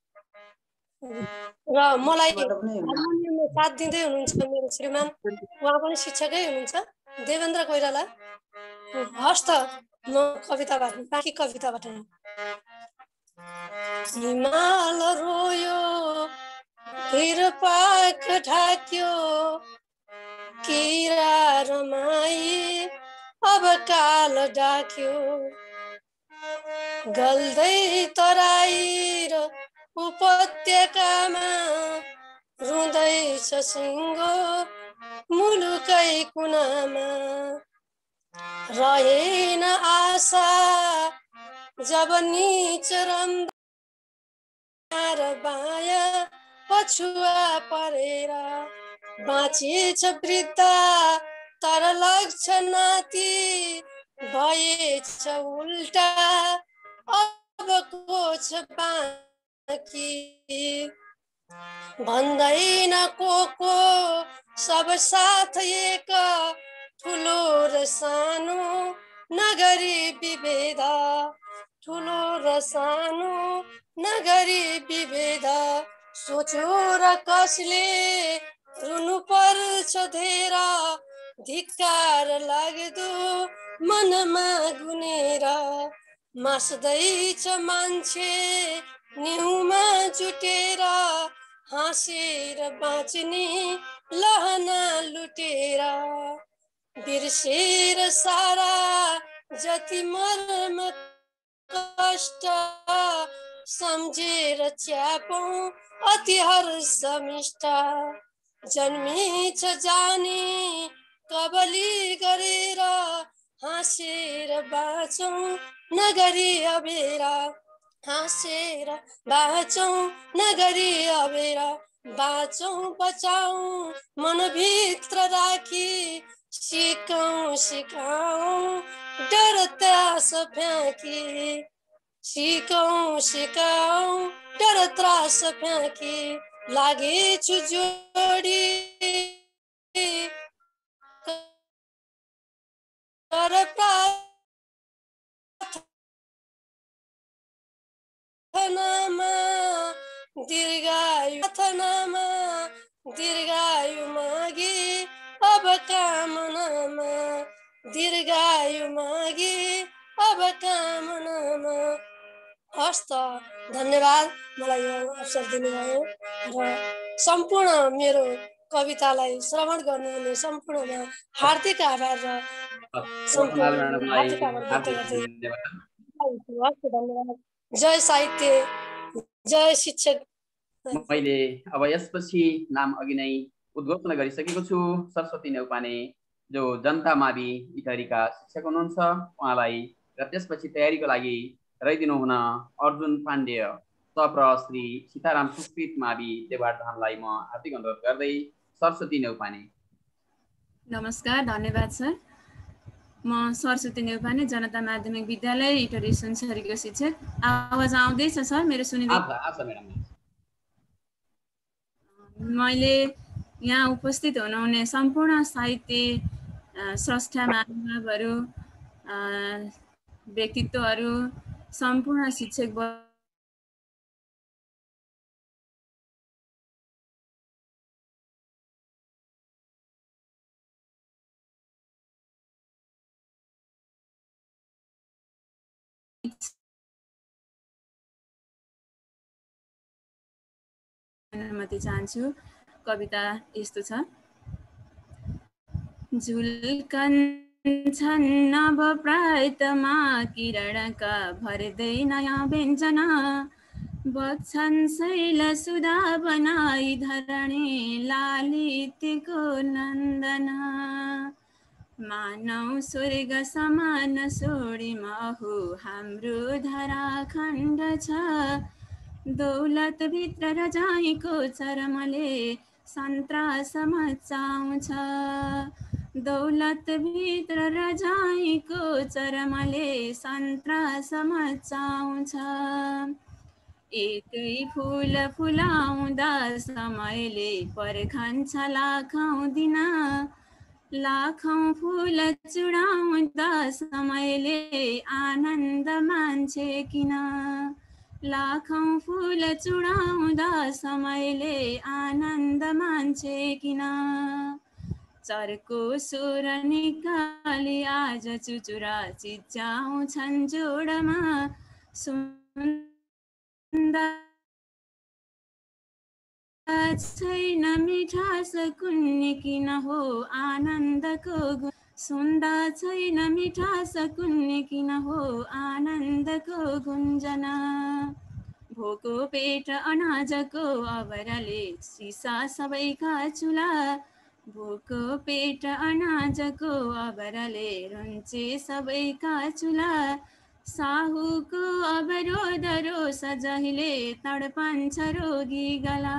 र मलाई हार्मोनियममा साथ दिँदै हुनुहुन्छ मेरो श्रीमान, उहाँ पनि शिक्षकै हुनुहुन्छ, देवेन्द्र कोइराला। हस् त म कविताबाट बाँकी कविताबाट हिमाल रोयो हिर पाख ढाक्यो किरा रमाई अब काल डाक्यो गल्दै तराई र उपत्यकामा रुँदैछ सिङ्गो मुलुकै कुनामा रहेन आशा जब नीच रम्दा र बाया पछुआ परेर बाँचिएछ वृद्ध तर लाग्छ नाति भएछ उल्टा अबको छ बाँकी भन्दैन को को सब साथ एक ठुलो र सानो नगरी विभेद ठुलो र सानो नगरी विभेद सोच्यो र कसले रुनु पर्छ धेर धिक्कार लाग्दो मनमा गुनेर मास्दैछ मान्छे निहुमा जुटेर हाँसेर बाँच्ने लहना लुटेर बिर्सेर सारा जति मर्म कष्ट सम्झेर च्यापौँ अति हर्ष मिष्ट जन्मेछ जाने कबली गरेर हाँसेर बाँचौँ नगरी अबेर हाँसेर बाँचौँ नगरी अबेर बाँचौँ बचाउँ मनभित्र राखी सिकौँ सिकाउँ डर त्रास फ्याँकी सिकौँ सिकाउँ डर त्रास फ्याँकी लागेछु जोडी कर प्रार्थनामा दीर्घायु प्रार्थनामा दीर्घायु मागे अब कामनामा दीर्घायु मागे अब कामनामा। हस् त धन्यवाद मलाई यो अवसर दिनुभयो र सम्पूर्ण मेरो कवितालाई श्रवण गर्नुहुने सम्पूर्णमा हार्दिक आभार र धन्यवाद। जय साहित्य जय शिक्षक। मैले अब यसपछि नाम अघि नै उद्घोषणा गरिसकेको छु। सरस्वती नेउपाने जो जनता मावि इटहरीका शिक्षक हुनुहुन्छ उहाँलाई र त्यसपछि तयारीको लागि रहिदिनु हुन अर्जुन पाण्डेय सप्र श्री सीताराम सुकृत मावि देवारधामलाई म हार्दिक अनुरोध गर्दै सरस्वती नेउपाने। नमस्कार, धन्यवाद सर। म सरस्वती नेउपाने जनता माध्यमिक विद्यालय इटहरी सुनसरीको शिक्षक। आवाज आउँदैछ सर मेरो? सुनिँदै? मैले यहाँ उपस्थित हुनुहुने सम्पूर्ण साहित्य स्रष्टा महानुभावहरू व्यक्तित्वहरू सम्पूर्ण शिक्षक अनुमति चाहन्छु। कविता यस्तो छ। झुल्कन्छन् नव प्रायतमा किरणका भर्दै नयाँ व्यञ्जना बग्छन् शैल सुधा बनाई धरणी लालित्यको नन्दना मानव स्वर्ग समान सोडीमा हो हाम्रो धरा खण्ड छ दौलत भित्र रजाइको चरमले सन्त्रास मचाउँछ दौलत भित्र रजाइको चरमले सन्त्रास मचाउँछ एकै फुल फुलाउँदा समयले पर्खन्छ लाखौँ दिन लाखौँ फुल चुडाउँदा समयले आनन्द मान्छे किन लाखौँ फुल चुडाउँदा समयले आनन्द मान्छे किन चर्को सुर निकाली आज चुचुरा चिच्याउँछन् जोडमा सुन्दा छैन मिठास कुन्नी किन हो आनन्दको गुण सुन्दा छैन मिठास कुन्नी किन हो आनन्दको गुन्जना भोको पेट अनाजको अबरले सिसा सबैका चुला भोको पेट अनाजको अबरले रुन्चे सबैका चुला साहुको अवरोधरो सजहिले तडपान्छ रोगी गला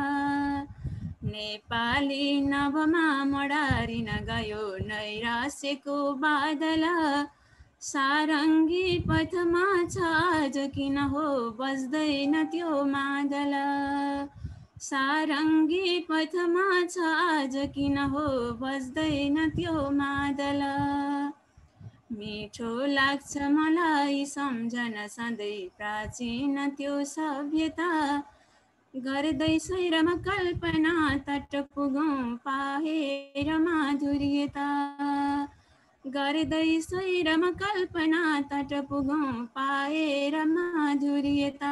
नेपाली नभमा मडारिन गयो नैराश्यको बादल सारङ्गी पथमा छ आज किन हो बज्दैन त्यो मादल सारङ्गी पथमा छ आज किन हो बज्दैन त्यो मादल मिठो लाग्छ मलाई सम्झन सधैँ प्राचीन त्यो सभ्यता गर्दै सैरमा कल्पना तट पुगौँ पाएर माधुर्यता गर्दै सैरमा कल्पना तट पुगौँ पाएर माधुर्यता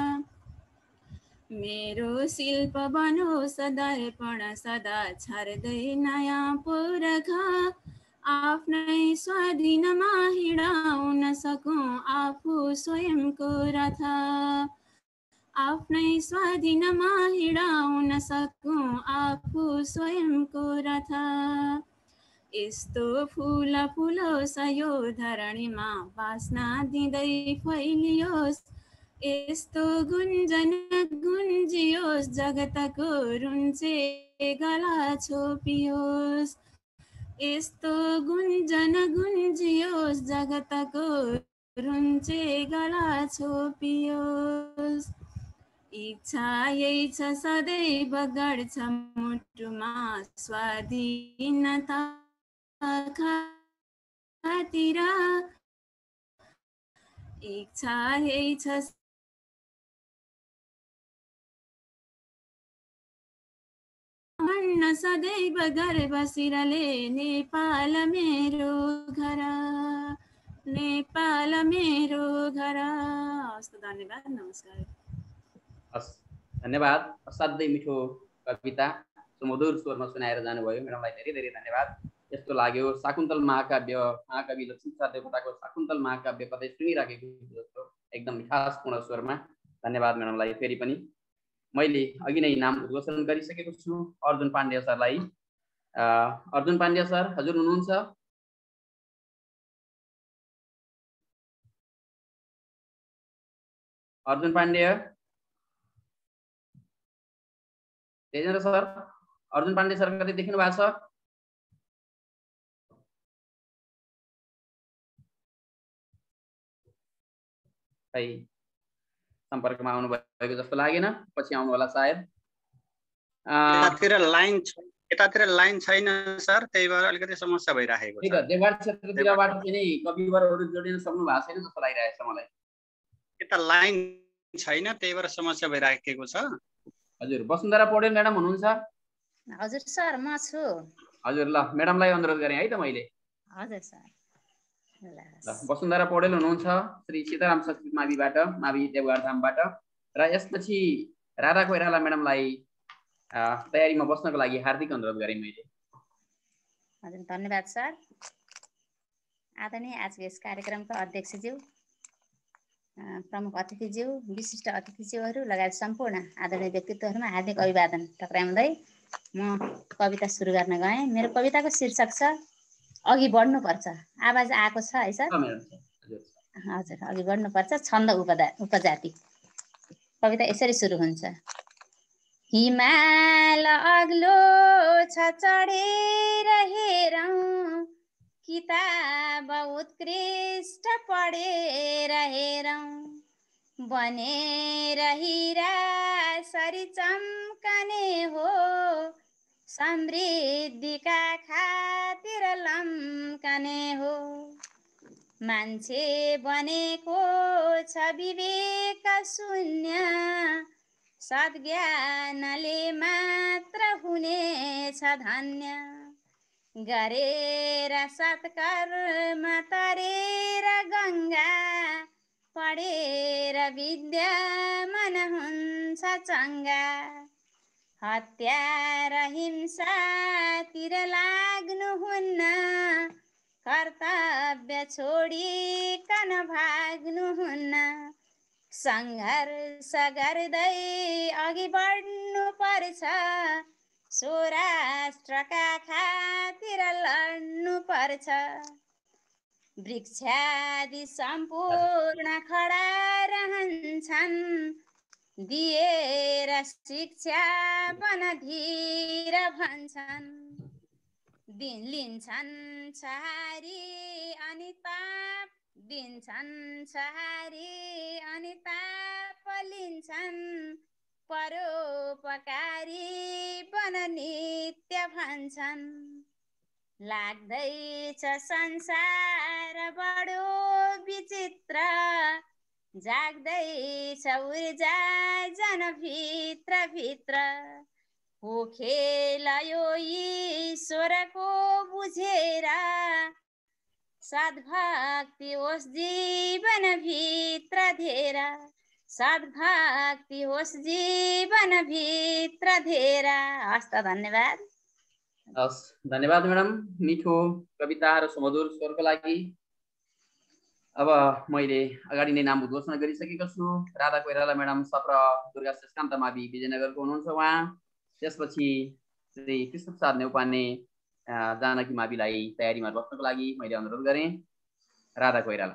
मेरो शिल्प बनोस् दर्पण सदा छर्दै नयाँ पुर्खा आफ्नै स्वाधीनमा हिँडाउन सकौँ आफू स्वयंको रथ आफ्नै स्वाधीनमा हिँडाउन सकौँ आफू स्वयंको रथ यस्तो फुल फुलोस् यो धरणीमा बास्ना दिँदै फैलियोस् यस्तो गुन्जन गुन्जियोस् जगतको रुन्चे गला छोपियोस् यस्तो गुन्जन गुन्जियोस् जगतको रुन्चे गला छोपियोस् इच्छा यही छ सदैव गर्छ मुटुमा स्वाधीनता खातिर इच्छा यही छ मन सदैव गर्व शिरले नेपाल मेरो घर नेपाल मेरो घर हस् धन्यवाद नमस्कार हस् धन्यवाद असाध्यै मिठो कविता सुमधुर स्वरमा सुनाएर जानुभयो म्याडमलाई धेरै धेरै धन्यवाद यस्तो लाग्यो शाकुन्तल महाकाव्य महाकवि लक्ष्मीप्रसाद देवकोटाको शाकुन्तल महाकाव्य कतै सुनिराखेको जस्तो एकदम मिठासपूर्ण स्वरमा धन्यवाद म्याडमलाई फेरि पनि मैले अघि नै नाम उद्घोषण गरिसकेको छु अर्जुन पाण्डेय सरलाई अर्जुन पाण्डेय सर हजुर हुनुहुन्छ अर्जुन पाण्डेय तेजेन्द्र सर अर्जुन पाण्डेय सर कतै देख्नु भएको छ खै सम्पर्कमा आउनु भएको जस्तो लागेन पछि आउनु होला सायद यतातिर लाइन यतातिर लाइन छैन सर त्यही भएर अलिकति समस्या भइराखेको छ ठीक छ देवघाट क्षेत्रतिरबाट पनि कविवरहरू जोडिन सक्नु भएको छैन जस्तो लागिरहेको छ मलाई यता लाइन छैन त्यही भएर समस्या भइराखेको छ हजुर वसुन्धरा पौडेल म्याडम हुनुहुन्छ हजुर सर म छु हजुर ल म्याडमलाई अनुरोध गरेँ है त मैले हजुर सर ल वसुन्धरा पौडेल हुनुहुन्छ श्री सीताराम संस्कृत माविबाट मावि देवघाट धामबाट र यसपछि राधा कोइराला म्याडमलाई तयारीमा बस्नको लागि हार्दिक अनुरोध गरेँ मैले हजुर धन्यवाद सर आदरणीय आजको यस कार्यक्रमका अध्यक्षज्यू प्रमुख अतिथिज्यू विशिष्ट अतिथिज्यूहरू लगायत सम्पूर्ण आदरणीय व्यक्तित्वहरूमा हार्दिक अभिवादन टक्राउँदै म कविता सुरु गर्न गएँ मेरो कविताको शीर्षक छ अघि बढ्नुपर्छ आवाज आएको छ है सर हजुर अघि बढ्नुपर्छ छन्द उपदा उपजाति कविता यसरी सुरु हुन्छ हिमाल अग्लो छ चढेर हेरौँ किताब उत्कृष्ट पढेर हेरौँ बनेर हिरा सरी चम्कने हो समृद्धिका खातिर लम्कने हो मान्छे बनेको छ विवेक शून्य सद्ज्ञानले मात्र हुनेछ धन्य गरेर सत्कर्म तरेर गङ्गा पढेर विद्या मन हुन्छ चङ्गा हत्या र हिंसातिर लाग्नुहुन्न, कर्तव्य छोडिकन भाग्नुहुन्न। सङ्घर्ष गर्दै अघि बढ्नु पर्छ, स्वराष्ट्रका खातिर लड्नु पर्छ। वृक्षादि सम्पूर्ण खडा रहन्छन्, दिएर शिक्षा बन धीर भन्छन्। दिन लिन्छन् छहारी अनि ताप दिन्छन्, छहारी अनि ताप लिन्छन्। परोपकारी बन नित्य भन्छन्। लाग्दैछ संसार बडो विचित्र, जाग्दैछ ऊर्जा जन भित्र भित्र। हो खेल यो ईश्वरको बुझेर, सद्भक्ति होस् जीवन भित्र धेर। सद्भक्ति होस् जीवन भित्र धेर। हस् त, धन्यवाद। हस्, धन्यवाद म्याडम मिठो कविता र सुमधुर स्वरको लागि। अब मैले अगाडि नै नाम घोषणा गरिसकेको छु। राधा कोइराला म्याडम सप्र दुर्गा शेषकान्त मावि विजयनगरको हुनुहुन्छ उहाँ। त्यसपछि श्री कृष्णप्रसाद नेउपाने जानकी माविलाई तयारीमा बस्नको लागि मैले अनुरोध गरेँ। राधा कोइराला।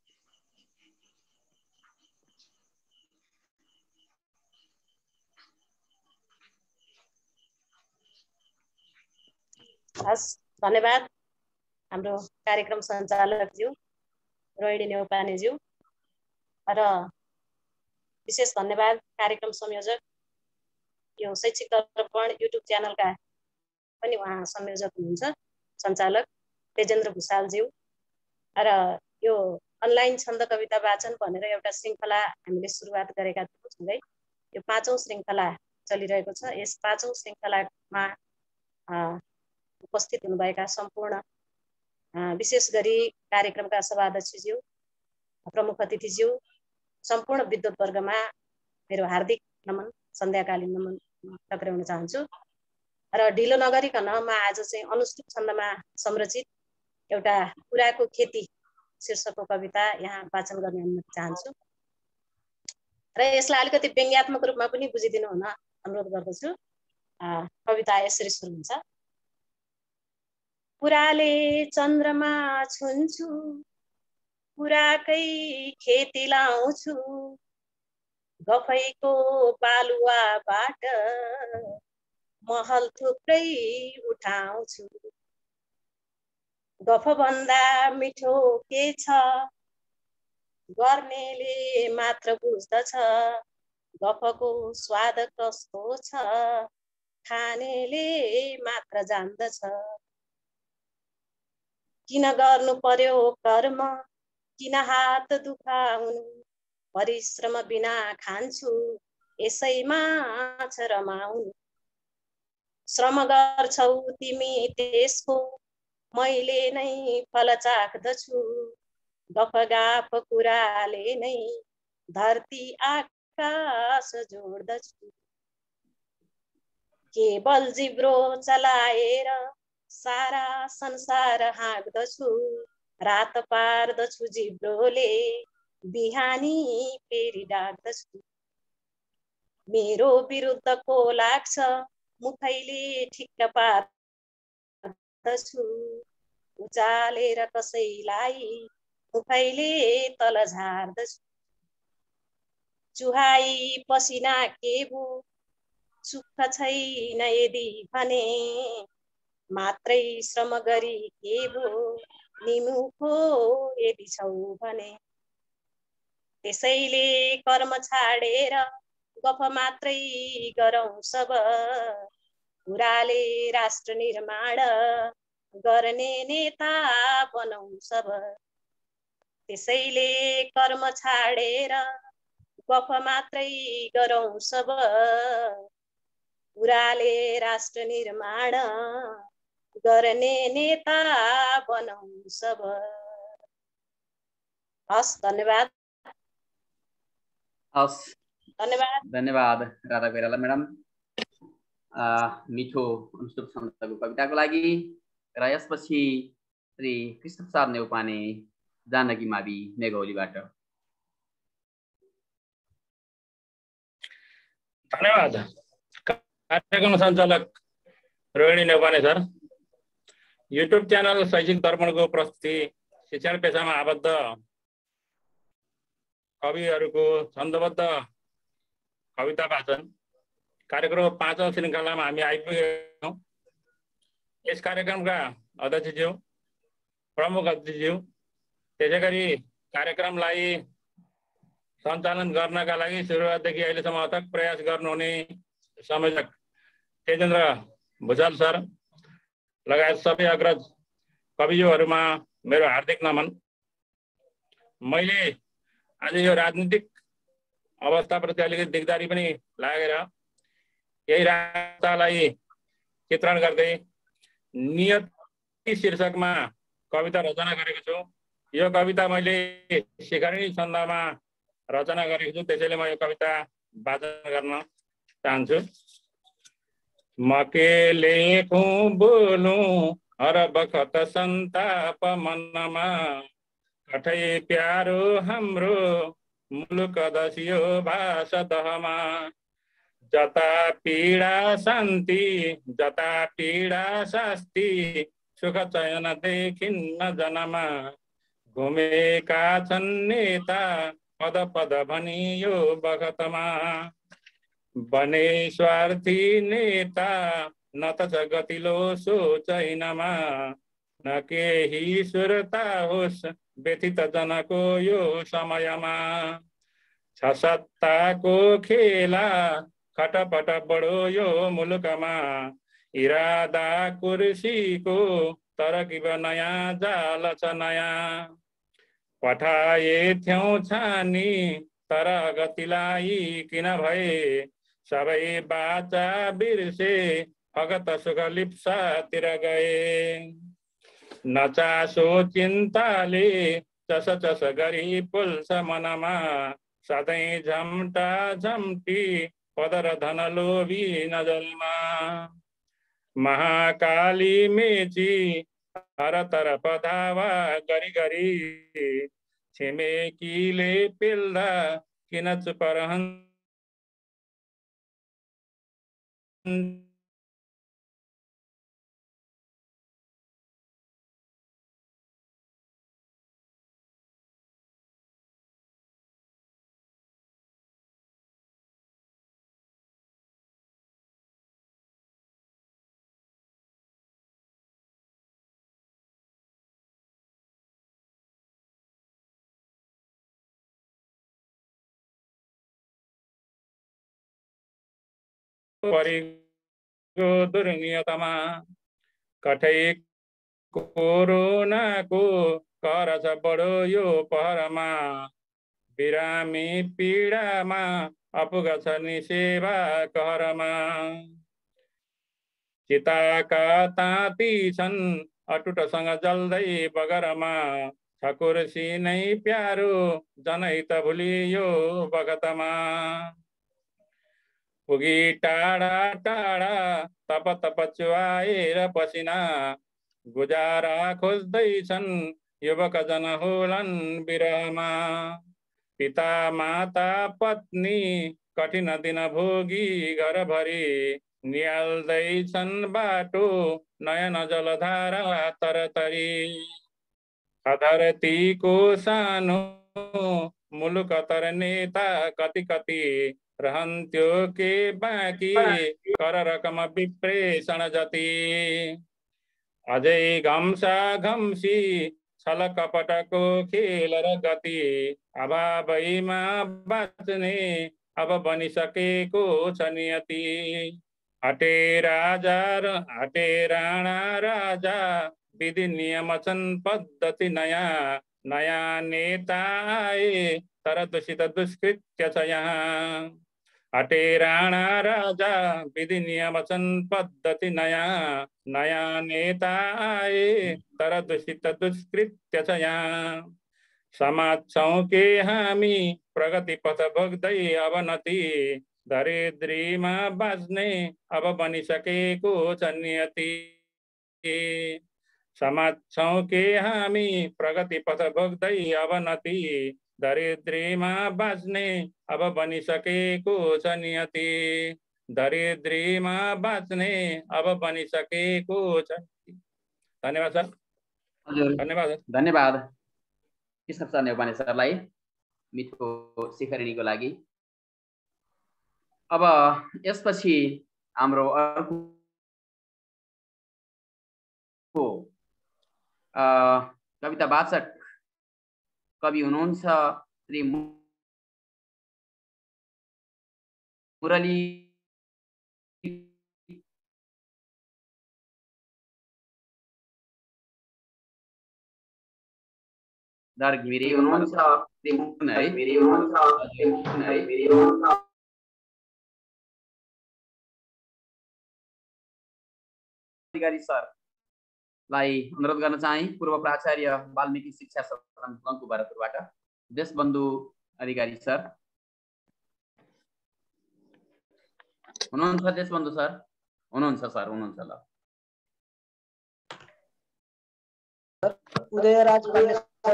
हस्, धन्यवाद हाम्रो कार्यक्रम सञ्चालकज्यू रोहिणी नेउपानेज्यू र विशेष धन्यवाद कार्यक्रम संयोजक, यो शैक्षिक दर्पण युट्युब च्यानलका पनि उहाँ संयोजक हुनुहुन्छ, सञ्चालक तेजेन्द्र भुषालज्यू। र यो अनलाइन छन्द कविता वाचन भनेर एउटा श्रृङ्खला हामीले सुरुवात गरेका थियौँ सँगै। यो पाँचौँ श्रृङ्खला चलिरहेको छ। यस पाँचौँ श्रृङ्खलामा उपस्थित हुनुभएका सम्पूर्ण विशेष गरी कार्यक्रमका सभाध्यक्षज्यू, प्रमुख अतिथिज्यू, सम्पूर्ण विद्वतवर्गमा मेरो हार्दिक नमन, सन्ध्याकालीन नमन टक्राउन चाहन्छु। र ढिलो नगरिकन म आज चाहिँ अनुष्टुप छन्दमा संरचित एउटा कुराको खेती शीर्षकको कविता यहाँ वाचन गर्ने अनुमति चाहन्छु र यसलाई अलिकति व्यङ्ग्यात्मक रूपमा पनि बुझिदिनु हुन अनुरोध गर्दछु। कविता यसरी सुरु हुन्छ। पुराले चन्द्रमा छुन्छु, पुराकै खेती लाउँछु, गफैको बालुवाबाट महल थुप्रै उठाउँछु। गफ भन्दा मिठो के छ, गर्नेले मात्र बुझ्दछ। गफको स्वाद कस्तो छ, खानेले मात्र जान्दछ। किन गर्नु पर्यो कर्म, किन हात दुखाउनु, परिश्रम बिना खान्छु, यसैमा छ रमाउनु। श्रम गर्छौ तिमी त्यसको, मैले नै फल चाख्दछु। गफगाफ कुराले नै धरती आकाश जोड्दछु। केवल जिब्रो चलाएर सारा संसार हाँक्दछु। रात पार्दछु जिब्रोले, बिहानी फेरि डाक्दछु। मेरो विरुद्ध को लाग्छ, मुखैले ठिक्क पार्दछु। उचालेर कसैलाई, मुखैले तल झार्दछु। चुहाई पसिना के भो, सुख छैन यदि भने, मात्रै श्रम गरी के भो, निमुखो यदि छौ भने। त्यसैले कर्म छाडेर गफ मात्रै गरौँ सब, कुराले राष्ट्र निर्माण गर्ने नेता बनौँ सब। त्यसैले कर्म छाडेर गफ मात्रै गरौँ सब, कुराले राष्ट्र निर्माण गर्ने नेता बनौँ सब। हस्, धन्यवाद। हस्, धन्यवाद। धन्यवाद राधा कोइराला म्याडम। मिठो अनुष्टुप छन्दको कविताको लागि र यसपछि श्री कृष्णप्रसाद नेउपाने जानकी मावि मेघौलीबाट। धन्यवाद। कार्यक्रम सञ्चालक Rohini Neupane sir. YouTube channel शैक्षिक दर्पणको प्रस्तुति शिक्षण पेसामा आबद्ध कविहरूको छन्दबद्ध कविता वाचन कार्यक्रम पाँचौं श्रृङ्खलामा हामी आइपुगेका छौँ। यस कार्यक्रमका अध्यक्षज्यू, प्रमुख अतिथिज्यू, त्यसै गरी कार्यक्रमलाई सञ्चालन गर्नका लागि सुरुवातदेखि अहिलेसम्म अथक प्रयास गर्नुहुने संयोजक तेजेन्द्र भुजाल सर लगायत सबै अग्रज कविज्यूहरूमा मेरो हार्दिक नमन। मैले आज यो राजनीतिक अवस्थाप्रति अलिकति दिगदारी पनि लागेर यही राजतालाई चित्रण गर्दै नियति शीर्षकमा कविता रचना गरेको छु। यो कविता मैले शिखरिणी छन्दमा रचना गरेको छु, त्यसैले म यो कविता वाचन गर्न चाहन्छु। म के लेखौं बोलूं हर बखत सन्ताप मनमा, कठै प्यारो हाम्रो मुलुक दसियो भाष दहमा। जता पीडा शान्ति जता पीडा शास्ति, सुख चयन देखिन्न जनमा। घुमेका छन् नेता पद पद भनी यो बखतमा, बने स्वार्थी नेता न त छ गतिलो सोचैनमा। न केही सुरता होस् व्यथित जनको यो समयमा। छ सत्ताको खेला खटपट बढो यो मुलुकमा। इरादा कुर्सीको तर किब नयाँ जाल छ नयाँ। पठाए थियौं छानी तर गतिलाई किन भए। सबै बाचा बिर्से भगत सुख लिप्सातिर गए। नचासो चिन्ताले चस चस गरी पुल्छ मनमा। सधैँ झम्टा झम्टी पद र धन लोभी नजरमा। महाकाली मेची हर तरफ धावा गरी गरी। छिमेकीले पिल्दा किन चुप रहन्। परिगो दुर्नियतमा। कठै कोरोनाको कर छ बढो यो पहरमा। बिरामी पीडामा अपुग छ नि सेवा कहरमा। चिताका ताती छन् अटुटसँग जल्दै बगरमा। छ कुर्सी नै प्यारो जनै त भुली यो बगतमा। पुगी टाढा टाढा तप तप चुहाएर पसिना। गुजारा खोज्दैछन् युवक जन होलान् बिरहमा। पिता माता पत्नी कठिन दिन भोगी घरभरि। निहाल्दैछन् बाटो नयन जलधारा तरतरी। धरतीको सानो मुलुक तर नेता कति कति। रहन्थ्यो के बाँकी कर रकम विप्रेषण जति। अझै घम्सा घम्सी छल कपटको खेल र गति। अभावैमा बाँच्ने अब बनिसकेको छ नियति। हटे राजा र हटे राणा राजा विधि नियम छन् पद्धति नयाँ। नयाँ नेता आए तर दूषित दुष्कृत्य छ यहाँ। हटे राणा राजा विधि नियम छन् पद्धति नयाँ। नयाँ नेता आए तर दूषित दुष्कृत्य छ यहाँ। समाज छौँ के हामी प्रगति पथ भोग्दै अवनति। दरिद्रीमा बाँच्ने अब बनिसकेको छ नियति। समात्छौँ के हामी प्रगति पथ भोग्दै अवनति, दरिद्रीमा बाँच्ने अब बनिसकेको छ नियति। दरिद्रीमा बाँच्ने अब बनिसकेको छ। धन्यवाद सर। हजुर धन्यवाद धन्यवाद कृष्ण प्रसाद नेउपाने सरलाई मिठो सिखरणीको लागि। अब यसपछि हाम्रो अर्को कविता वाचक कवि हुनुहुन्छ श्री मुरली दर घिमिरे हुनुहुन्छ। अधिकारी सरलाई अनुरोध गर्न चाहे पूर्व प्राचार्य वाल्मीकि शिक्षा सदन लङ्कु भरतपुरबाट देशबन्धु अधिकारी सर हुनुहुन्छ। देशबन्धु सर हुनुहुन्छ सर हुनुहुन्छ ल Udayraj Pande sir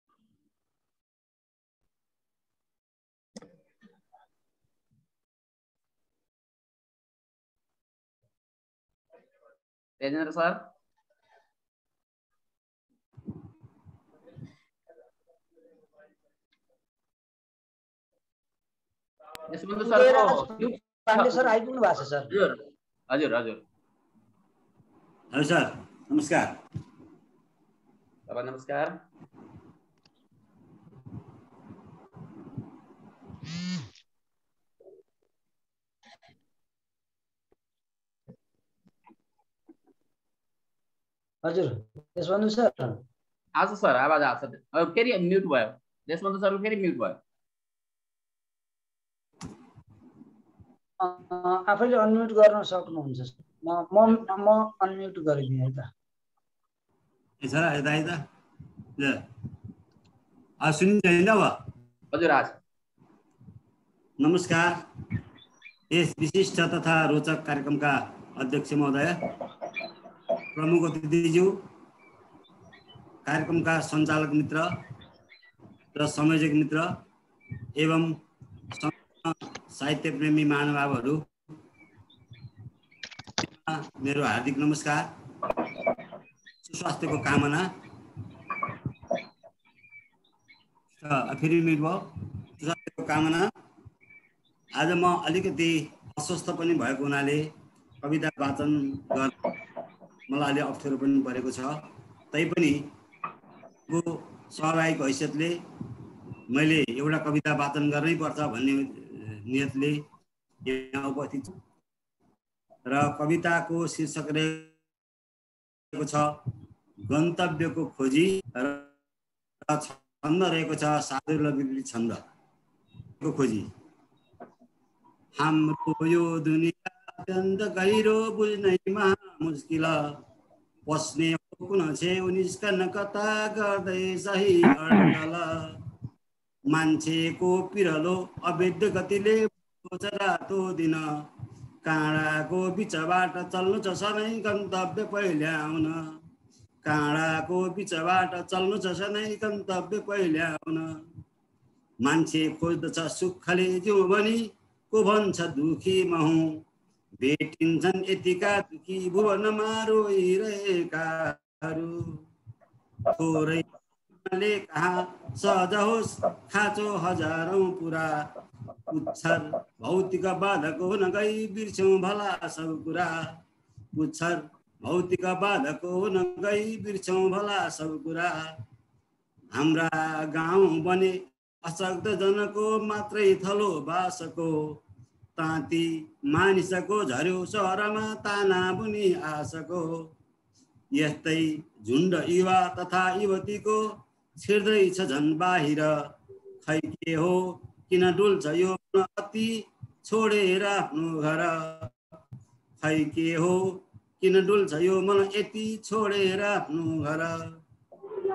Tejendra sir Deshbandhu sir Pande sir आइपुग्नु भएको छ सर। हजुर हजुर हजुर हजुर सर नमस्कार। तपाईँ नमस्कार। हजुर देशबन्धु सर आज सर आवाज आछ। अब फेरि म्युट भयो देशबन्धु सर फेरि म्युट भयो। आफैले अनम्युट गर्न सक्नुहुन्छ। म म म अनम्युट गरिदिएँ है त। ए सर यता यता ल आ सुनिन्छ हैन अब? हजुर आज नमस्कार। यस विशिष्ट तथा रोचक कार्यक्रमका अध्यक्ष महोदय, प्रमुख अतिथिज्यू, कार्यक्रमका सञ्चालक मित्र र संयोजक मित्र एवं साहित्य प्रेमी महानुभावहरू, मेरो हार्दिक नमस्कार। सुस्वास्थ्यको कामना। फेरि मिट भयो। सुस्वास्थ्यको कामना। आज म अलिकति अस्वस्थ पनि भएको हुनाले कविता वाचन गर्न मलाई अलि अप्ठ्यारो पनि परेको छ। तैपनि को सहभागीको हैसियतले मैले एउटा कविता वाचन गर्नै पर्छ भन्ने नियतले यहाँ उपस्थित छु। र कविताको शीर्षक रहेको छ गन्तव्यको खोजी र छन्द रहेको छ साधु र विपरीत छन्दको खोजी। हाम्रो यो दुनिया अत्यन्त गहिरो बुझ्नैमा मुस्किल, पस्ने कुन छेउ निस्कन कता गर्दै सही अड्कल, मान्छेको पिरलो अवैध गतिले रातो दिन, काँडाको बिचबाट चल्नु छ सधैँ गन्तव्य पहिल्याउन, काँडाको बिचबाट चल्नु छ सधैँ गन्तव्य पहिल्याउन, मान्छे खोज्दछ सुखले जिउ भनी को भन्छ दुखी म हुँ, भेटिन्छन् यतिका दुखी भुवनमा रोइरहेकाहरू, थोरैले कहाँ सहज होस् खाँचो हजारौँ पुरा, पुच्छर भौतिक बाधक हुन गई बिर्स्यौँ भला सब कुरा, पुच्छर भौतिक बाधक हुन गई बिर्स्यौँ भला सब कुरा, हाम्रा गाउँ बने अशक्त जनको मात्रै थलो बासको, ताती मानिसको झर्यो सहरमा ताना बुनी आशको, यस्तै झुन्ड युवा तथा युवतीको छिर्दैछ झन् बाहिर, खै के हो किन डुल्छ यो अति छोडेर आफ्नो घर, खै के हो किन डुल्छ यो मन यति छोडेर आफ्नो घर,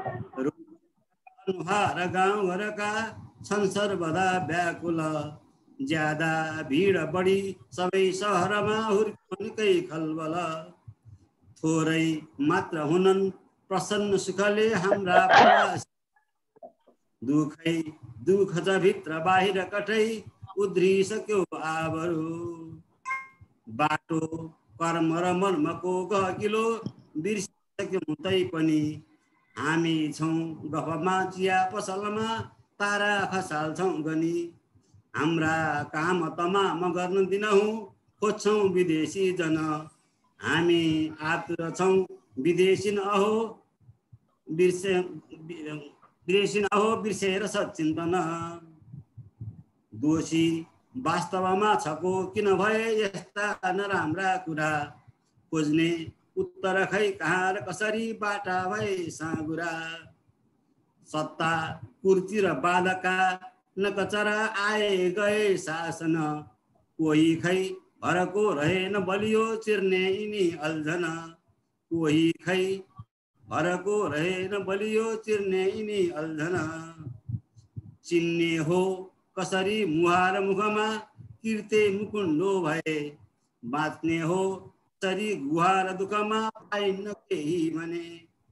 अनुहार गाउँ घरका छन् सर्वदा व्याकुल, ज्यादा भिड बढी सबै सहरमा हुर्कनकै खलबल थोरै मात्र हुनन् प्रसन्न सुखले हाम्रा प्रवासी दुखै दुख छ भित्र बाहिर कठै उध्रिसक्यो आबरु बाटो कर्म र मर्मको गहकिलो बिर्सिसक्यौँ तै पनि हामी छौँ गफमा चिया पसलमा तारा खसाल्छौँ गनी हाम्रा काम तमाम गर्न दिनहुँ खोज्छौँ विदेशी जन हामी आतुर छौँ विदेशी अहो बिर्से विदेशी अहो बिर्सेर सचिन्तन दोषी वास्तवमा छको किन भए यस्ता नराम्रा कुरा खोज्ने उत्तर खै कहाँ र कसरी बाटा भए साँगुरा सत्ता कुर्ती र बालका नकचरा आए गए शासन कोही खै भरको रहेन बलियो चिर्ने यिनी अल्झन कोही खै भरको रहेन बलियो चिर्ने यिनी अल्झन चिन्ने हो कसरी मुहार मुखमा किर्ते मुकुण्डो भए बाँच्ने हो कसरी गुहार दुःखमा पाइन्न केही भने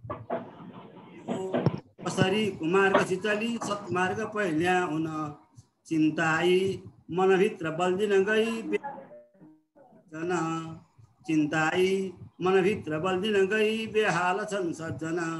कसरी कुमार्ग सिचली सत्मार्ग पहिल्याउन चिन्ताई मनभित्र बल्दिन गई बेहाल चिन्ताई मनभित्र बल्दिन गई बेहाल छन् सज्जना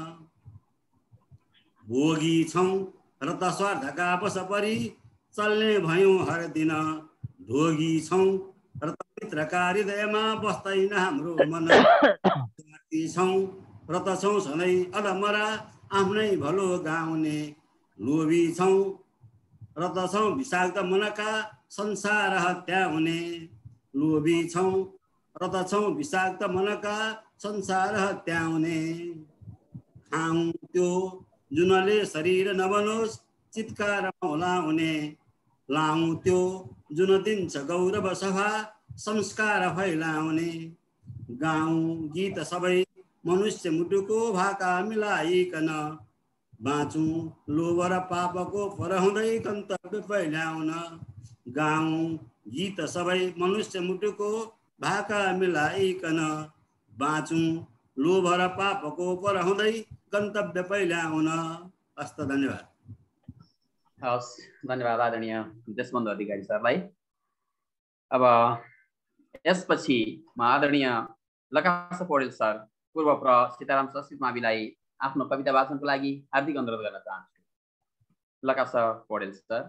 भोगी छौँ र त स्वार्थका बस परी चल्ने भयौँ हर दिन ढोगी छौँ र त भित्रका हृदयमा बस्दैन हाम्रो मन स्वार्थी छौँ र त छौँ सधैँ अधमरा आफ्नै भलो गाउने लोभी छौँ र त छौँ विषाक्त मनका संसार हत्याउने लोभी छौँ र त छौँ विषाक्त मनका संसार हत्याउने खाऊँ त्यो जुनले शरीर नबनोस् चित्कार मौलाउने लाउँ त्यो जुन दिन्छ गौरव सभा संस्कार फैलाउने गाउँ गीत सबै मनुष्य मुटुको भाका मिलाइकन बाँचौँ लोभ र पापको पर हुँदै गन्तव्य पहिल्याउन गाउँ गीत सबै मनुष्य मुटुको भाका मिलाइकन बाँचौँ लोभ र पापको पर हुँदै गन्तव्य पहिल्याउन। हस्त धन्यवाद। हस् धन्यवाद आदरणीय देशबन्धु अधिकारी सरलाई। अब यसपछि म आदरणीय लकास पौडेल सर पूर्व प्र सीताराम संस्कृत माविलाई आफ्नो कविता वाचनको लागि हार्दिक अनुरोध गर्न चाहन्छु। लकास पौडेल सर।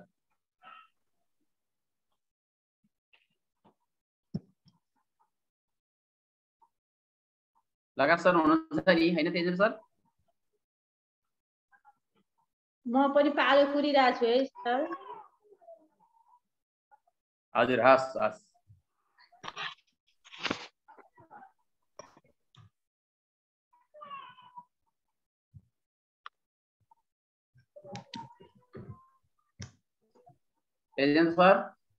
लकास सर हुनुहुन्छ नि हैन तेजन सर? म पनि पालो कुरिरहेको छु है सर। हजुर हस् हस्। तेजन सर।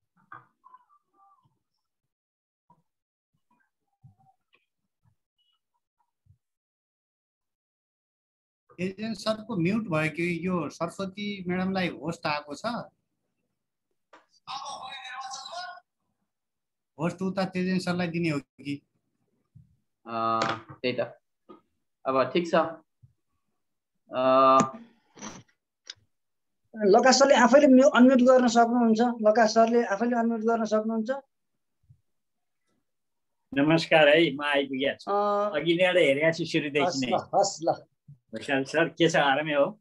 तेजन सरको म्युट भयो कि यो सरस्वती म्याडमलाई होस्ट आएको छ। होस्ट उता तेजन सरलाई दिने हो कि? त्यही त। अब ठिक छ। लकास सरले आफैले अनम्युट गर्न सक्नुहुन्छ। लकास सरले आफैले अनम्युट गर्न सक्नुहुन्छ। नमस्कार है, म आइपुगेँ छु। अघि नै हेरेको छु सुरुदेखि नै। हस् ल। विशाल सर के छ, आरामै हो?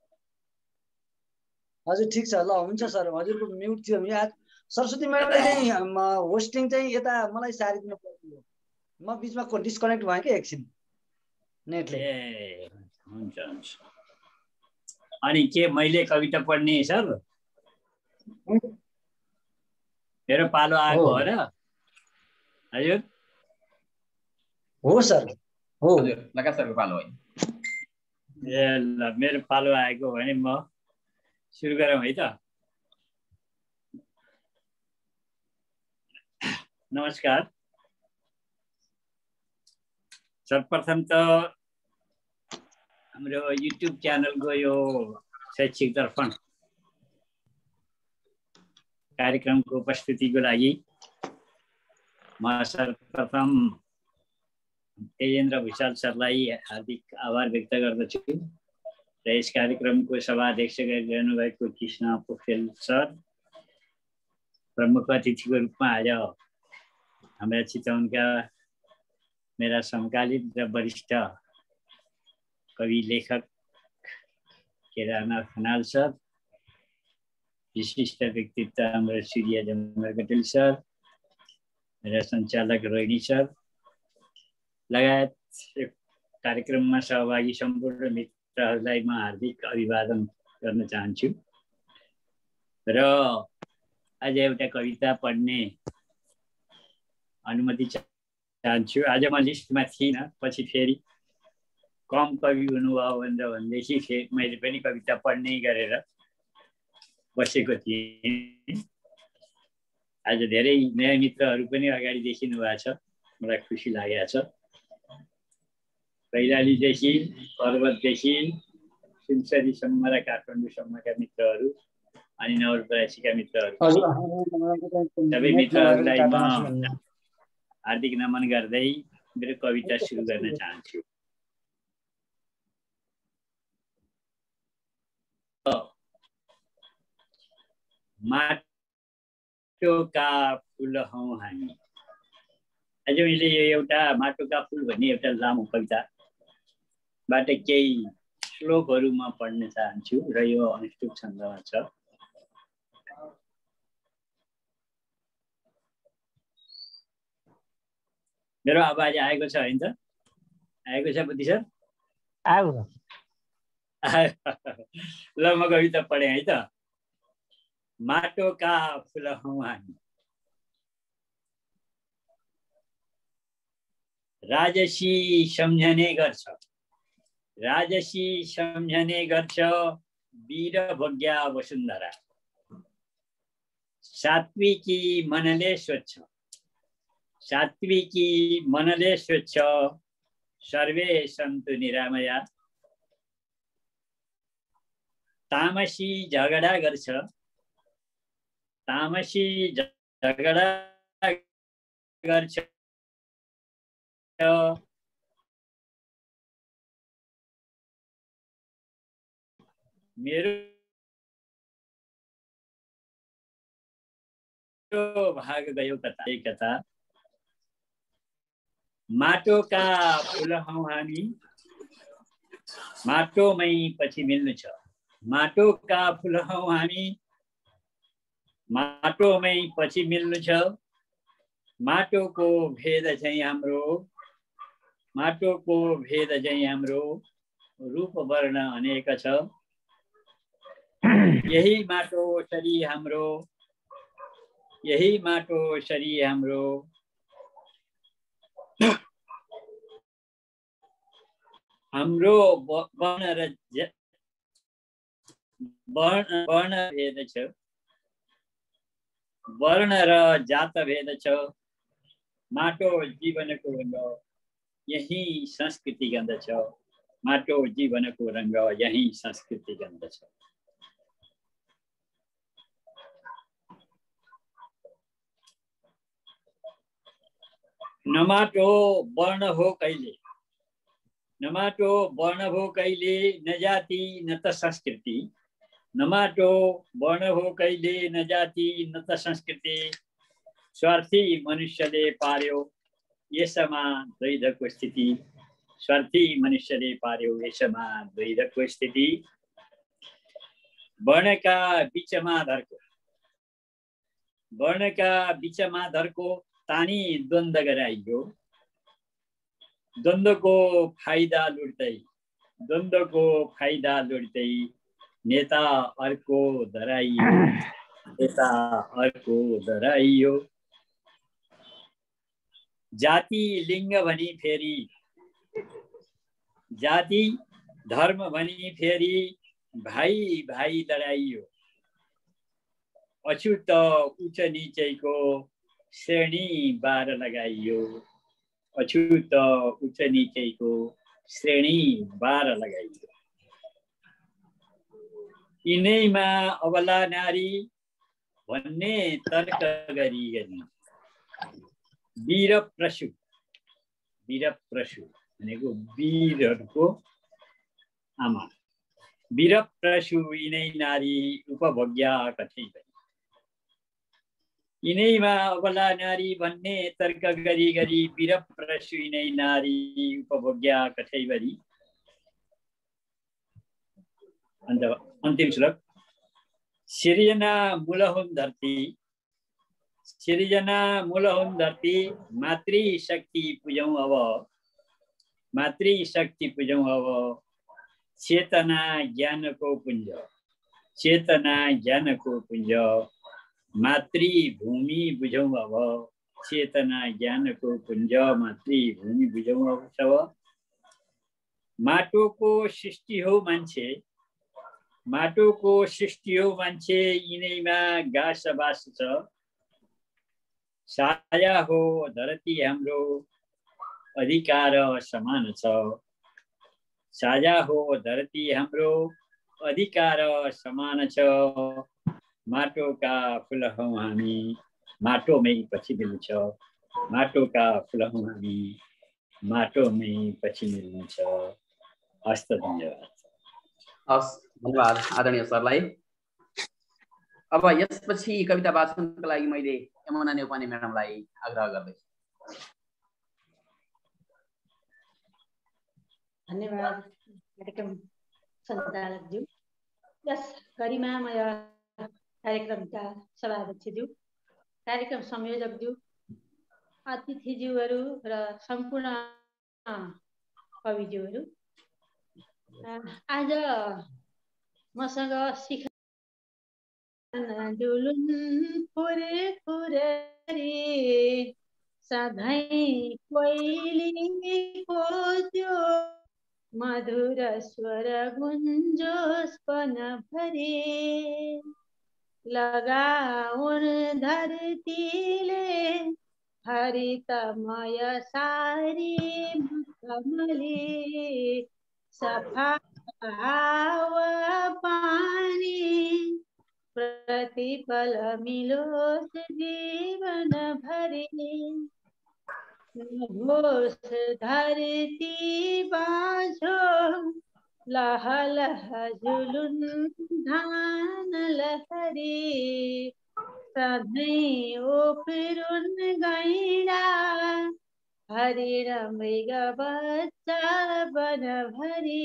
हजुर ठिक छ ल, हुन्छ सर। हजुरको म्युट थियो। आज सरस्वती म्याडमले चाहिँ होस्टिङ चाहिँ यता मलाई सारिदिनु पर्यो। म बिचमा डिस्कनेक्ट भएँ कि एकछिन नेटले। ए हुन्छ हुन्छ। अनि के मैले कविता पढ्ने सर? मेरो पालो आएको हो र? हजुर हो सर, हो। हजुर लकास सरको पालो हो। ए ल, मेरो पालो आएको भने म सुरु गरौँ है त। नमस्कार। सर्वप्रथम त हाम्रो युट्युब च्यानलको यो शैक्षिक दर्पण कार्यक्रमको उपस्थितिको लागि म सर्वप्रथम तेजेन्द्र भुषाल सरलाई हार्दिक आभार व्यक्त गर्दछु र यस कार्यक्रमको सभाध्यक्ष गरिरहनु भएको कृष्ण पोखरेल सर, प्रमुख अतिथिको रूपमा आज हाम्रा चितवनका मेरा समकालीन र वरिष्ठ कवि लेखक केदारनाथ खनाल सर, विशिष्ट व्यक्तित्व हाम्रो सूर्य जमर कटेल सर, मेरा सञ्चालक रोहिणी सर लगायत कार्यक्रममा सहभागी सम्पूर्ण मित्रहरूलाई म हार्दिक अभिवादन गर्न चाहन्छु र आज एउटा कविता पढ्ने अनुमति चाहन्छु। आज म लिस्टमा थिइनँ, पछि फेरि कम कवि हुनुभयो भनेर भनेदेखि फेरि मैले पनि कविता पढ्ने गरेर बसेको थिएँ। आज धेरै नयाँ मित्रहरू पनि अगाडि देखिनु भएको छ, मलाई खुसी लागेको छ। कैलालीदेखि पर्वतदेखि सुनसरीसम्म र काठमाडौँसम्मका मित्रहरू अनि नवलपरासीका मित्रहरू सबै मित्रहरूलाई म हार्दिक नमन गर्दै मेरो कविता सुरु गर्न चाहन्छु। माटोका फुल हौं हामी। आज मैले यो एउटा माटोका फुल भन्ने एउटा लामो कविताबाट केही श्लोकहरू म पढ्न चाहन्छु र यो अनुष्टुप छन्दमा छ। मेरो आवाज आएको छ हैन त? आएको छ बुद्धि सर? आयो। ल म कविता पढेँ है त। माटोका फुल हौं हामी, राजसी सम्झने गर्छ, राजसी सम्झने गर्छ वीर भोग्या वसुन्धरा। सात्विकी मनले स्वच्छ, सात्विकी मनले स्वच्छ सर्वे सन्तु निरामया। तामसी झगडा गर्छ, तामसी झगडा गर्छ मेरो भाग गयो कता कता। माटोका फुल हौं हामी, माटोमै पछि मिल्नु छ। माटोका फुल हौं हामी, माटोमै पछि मिल्नु छ। माटोको भेद चाहिँ हाम्रो, माटोको भेद चाहिँ हाम्रो रूप वर्ण अनेक छ। यही माटो शरी हाम्रो, यही माटो शरी हाम्रो। हाम्रो वर्ण र वर्ण वर्ण भेद छ, वर्ण र जात भेद छ। माटो जीवनको रंग, यही संस्कृति गन्ध छ। माटो जीवनको रंग, यही संस्कृति गन्ध छ। नमाटो वर्ण हो कहिले, नमाटो वर्ण हो कहिले, न जाति न त संस्कृति। नमाटो वर्ण हो कहिले, न जाति न त संस्कृति। स्वार्थी मनुष्यले पार्यो यसमा द्वैधको स्थिति। स्वार्थी मनुष्यले पार्यो यसमा द्वैधको स्थिति। वर्णका बीचमा धर्को, वर्णका बीचमा धर्को तानी द्वन्द गराइयो। द्वन्द्वको फाइदा लुट्दै, द्वन्द्वको फाइदा लुट्दै नेता अर्को धराइयो, नेता अर्को धराइयो। जाति लिङ्ग भनी फेरि, जाति धर्म भनी फेरि भाइ भाइ लडाइयो। अछुत उच्च नीचैको श्रेणी बार लगाइयो। अछुत उच्च नीचैको श्रेणी बार लगाइयो। यिनैमा अबला नारी भन्ने तर्क गरी गरी वीरप्रसु वीरप्रसु भनेको वीरहरूको आमा वीरप्रसु यिनै नारी उपभोग्या कथै भई यिनैमा अबला नारी भन्ने तर्क गरी गरी वीरप्रसु यिनै नारी उपभोग्या कथै भई अन्त अन्तिम श्लोक सिर्जना मूल हुन् धरती सिर्जना मूल हुन् धरती मातृ शक्ति पूजौं अब मातृ शक्ति पूजौं अब चेतना ज्ञानको पुञ्ज चेतना ज्ञानको पुञ्ज मातृभूमि बुझौं अब चेतना ज्ञानको पुञ्ज मातृभूमि बुझौं अब माटोको सृष्टि हो मान्छे माटोको सृष्टि हो मान्छे यिनैमा गाँस बास छ साया हो धरती हाम्रो अधिकार समान छ साझा हो धरती हाम्रो अधिकार समान छ माटोका फुल हौं हामी माटोमै पछि मिल्छ माटोका फुल हौं हामी माटोमै पछि मिल्छ हस्त धन्यवाद हस् धन्यवाद आदरणीय सरलाई। अब यसपछि कविता वाचनको लागि मैले यमुना नेउपाने म्याडमलाई आग्रह गर्दैछु। धन्यवाद कार्यक्रम सञ्चालकज्यू, यस गरिमामय कार्यक्रमका सभाध्यक्षज्यू, कार्यक्रम संयोजकज्यू, अतिथिज्यूहरू र सम्पूर्ण कविज्यूहरू, आज मसँग सिख जुलुन फुरफुरी सधैँ कोइलीको त्यो मधुर स्वर गुन्जोस् पनभरि लगाउन धरतीले हरितमय सारी कमली सफा हावा पानी प्रतिपल मिलोस् जीवन भरि होस् धरती बाँझो लह लह जुलुन धान लहरी सधैँ उफ्रुन् गैंडा हरिण मृग बच्चा बनभरि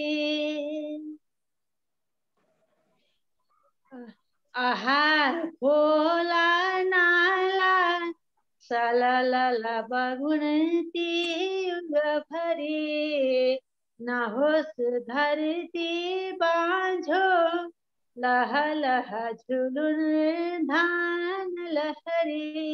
आहार खोला नाला सललल बगुन्ती युगभरि नहोस् धरती बाँझो लह लह झुलुन धान लहरी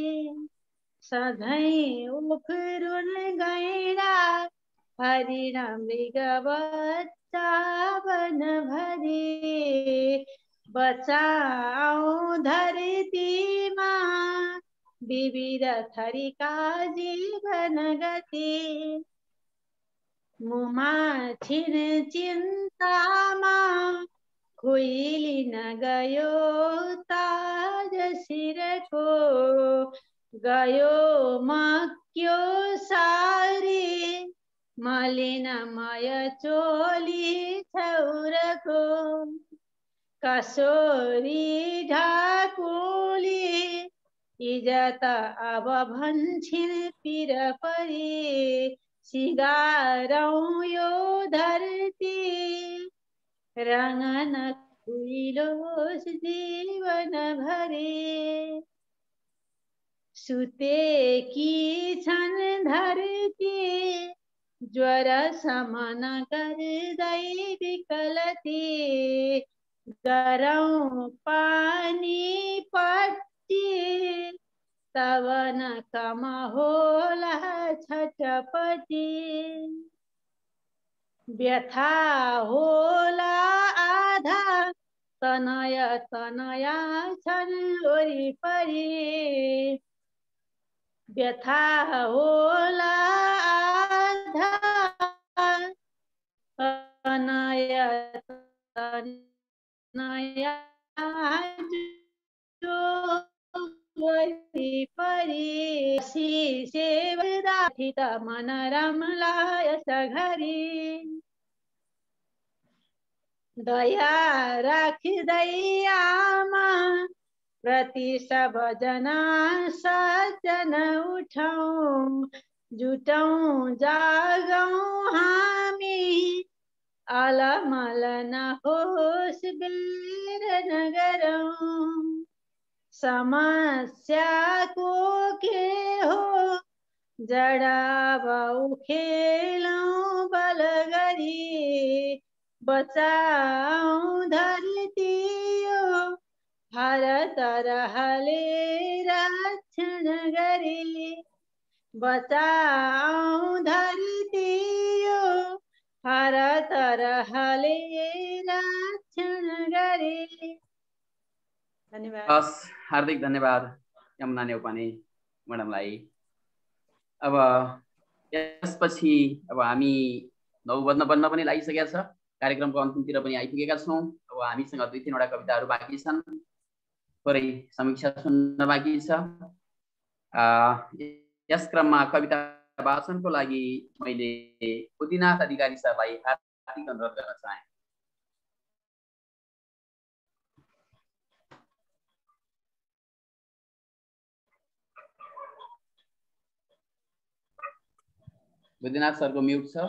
सधैँ उफ्रुन् गैंडा हरिण मृग बच्चा बनभरि बचाऊ धरतीमा विविध थरीका जीवन गति मुमा छिन चिन्तामा खुइलिन गयो ताज शिरको गयो मक्यो सारी मलिनमय चोली छौरको कसोरी ढाकुली इजत अब भन्छिन् पिर परी सिगारौं यो धरती रंगन खुइलोस् जीवन भरि सुतेकी छन् धरती ज्वर समन गर्दै विकलती गरौं पानी पट्टी तब न कम होला छटपटी व्यथा होला आधा तनय तनया छन् वरिपरि व्यथा होला आधा तनय तनया जो वरिपरि सेवदाथि त मन रमला यस घरी दया राखिदै आमा प्रति सब जना सज्जन उठौँ जुटौँ जागौँ हामी अलमल नहोस् बेर नगरौँ समस्याको के हो जडा उखेलौँ बल गरी बचाऊ धरती यो भारत रहले रक्षण गरी बचाऊ धरती यो भारत रहले रक्षण गरी। धन्यवाद। हस्, हार्दिक धन्यवाद यमुना नेउपाने म्याडमलाई। अब यसपछि अब हामी नौ बज्न बन्न पनि लागिसकेका छ, कार्यक्रमको अन्तिमतिर पनि आइपुगेका छौँ। अब हामीसँग दुई तिनवटा कविताहरू बाँकी छन्, थोरै समीक्षा सुन्न बाँकी छ। यस क्रममा कविता वाचनको लागि मैले बुद्धिनाथ अधिकारी सरलाई हार्दिक अनुरोध गर्न चाहे। बुद्धिनाथ सरको म्युट छ।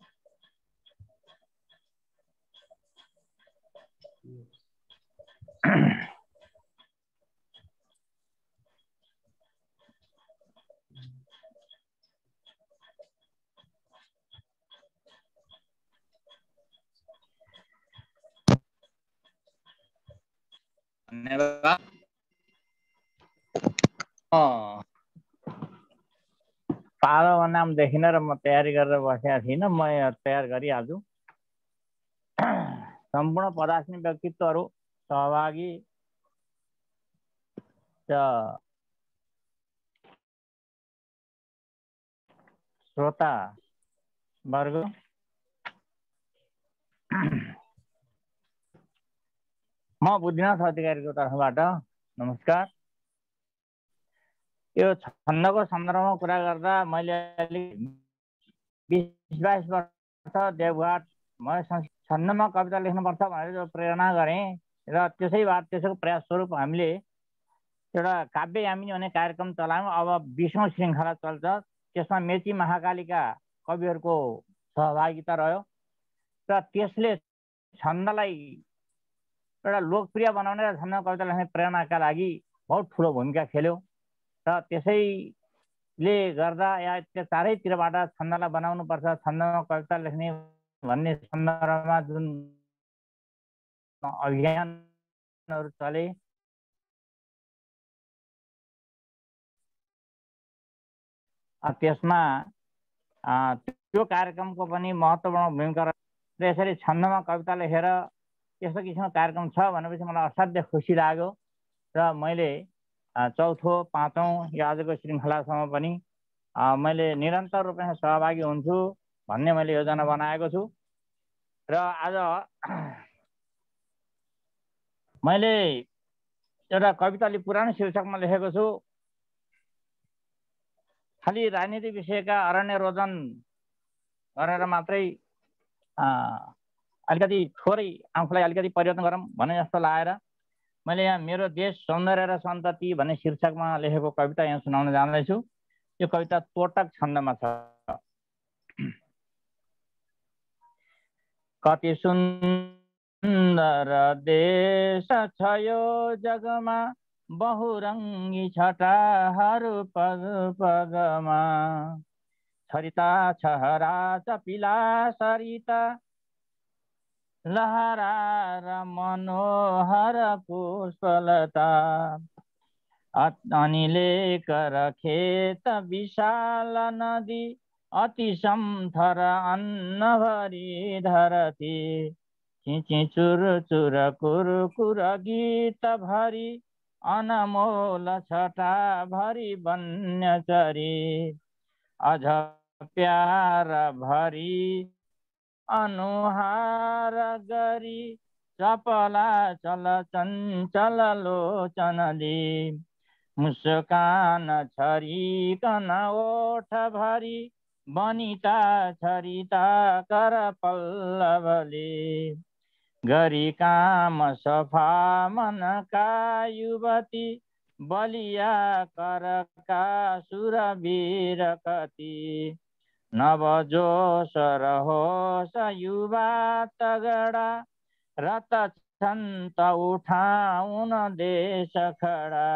धन्यवाद। पालोको नाम देखिन र म तयारी गरेर बसेको थिइनँ, म तयार गरिहाल्छु। सम्पूर्ण पदार्थ व्यक्तित्वहरू सहभागी श्रोता वर्ग, म बुद्धिनाथ अधिकारीको तर्फबाट नमस्कार। यो छन्दको सन्दर्भमा कुरा गर्दा मैले अलिक बिस बाइस वर्ष देवघाट म छन्दमा कविता लेख्नुपर्छ भनेर जो प्रेरणा गरेँ र त्यसैबाट त्यसैको प्रयास स्वरूप हामीले एउटा काव्य यामिनी भन्ने कार्यक्रम चलायौँ। अब बिसौँ श्रृङ्खला चल्छ, त्यसमा मेची महाकालीका कविहरूको सहभागिता रह्यो र त्यसले छन्दलाई एउटा लोकप्रिय बनाउने र छन्दमा कविता लेख्ने प्रेरणाका लागि बहुत ठुलो भूमिका खेल्यो र त्यसैले गर्दा या त्यो चारैतिरबाट छन्दलाई बनाउनुपर्छ, छन्दमा कविता लेख्ने भन्ने सन्दर्भमा जुन अभियानहरू चले त्यसमा त्यो कार्यक्रमको पनि महत्त्वपूर्ण भूमिका र यसरी छन्दमा कविता लेखेर यस्तो किसिमको कार्यक्रम छ भनेपछि मलाई असाध्य खुसी लाग्यो र मैले चौथो पाँचौँ यो आजको श्रृङ्खलासम्म पनि मैले निरन्तर रूपमा सहभागी हुन्छु भन्ने मैले योजना बनाएको छु। र आज मैले एउटा कविता अलि पुरानो शीर्षकमा लेखेको छु, खालि राजनीति विषयका अरण्य रोदन गरेर मात्रै अलिकति थोरै आफूलाई अलिकति परिवर्तन गरौँ भने जस्तो लागेर मैले यहाँ मेरो देश सौन्दर्य र सन्तति भन्ने शीर्षकमा लेखेको कविता यहाँ सुनाउन जाँदैछु। यो कविता तोटक छन्दमा छ। कति सुन्दर देश छ यो जगमा, बहुरङ्गी छटाहरू पग पगमा, छरिता छहरा चपिला सरिता लहरा र मनोहर पुष्पलता, अनि लेकर खेत विशाल नदी, अति समथर अन्नभरि धरती, चिची चुर चुर कुर कुर गीत भरी, अनमोल छटा भरी वन्यचरी, अझ प्यार भरी अनुहार गरी, चपला चल चञ्चल लोचनली, मुस्कान छरिकन ओठ भरी बनिता छरिता कर पल्लवले गरी काम सफा मनका युवती बलिया करका सुरवीर कति नवजोश रहोस युवा तगडा रत छन्त उठाउन देश खडा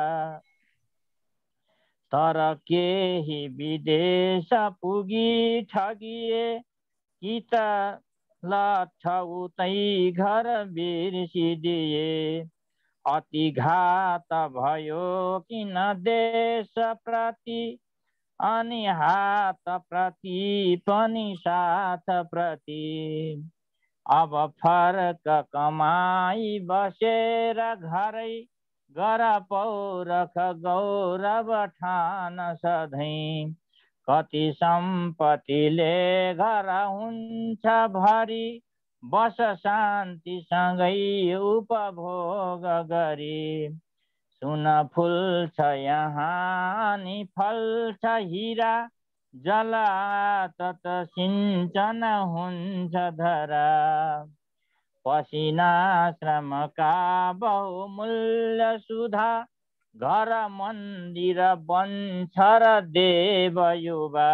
तर केही विदेश पुगी ठगिए कि त लठ उतै घर बिर्सिदिए अति घात भयो किन देश प्रति अनि हात प्रति पनि साथ प्रति अब फर्क कमाई बसेर घरै गर पौरख गौरव ठान सधैँ कति सम्पत्तिले घर हुन्छ भरी बस शान्तिसँगै उपभोग गरी सुन फुल्छ यहाँ अनि फल्छ हिरा जलातत सिञ्चन हुन्छ धरा पसिना श्रमका बहुमूल्य सुधा घर मन्दिर बन्छ र देव युवा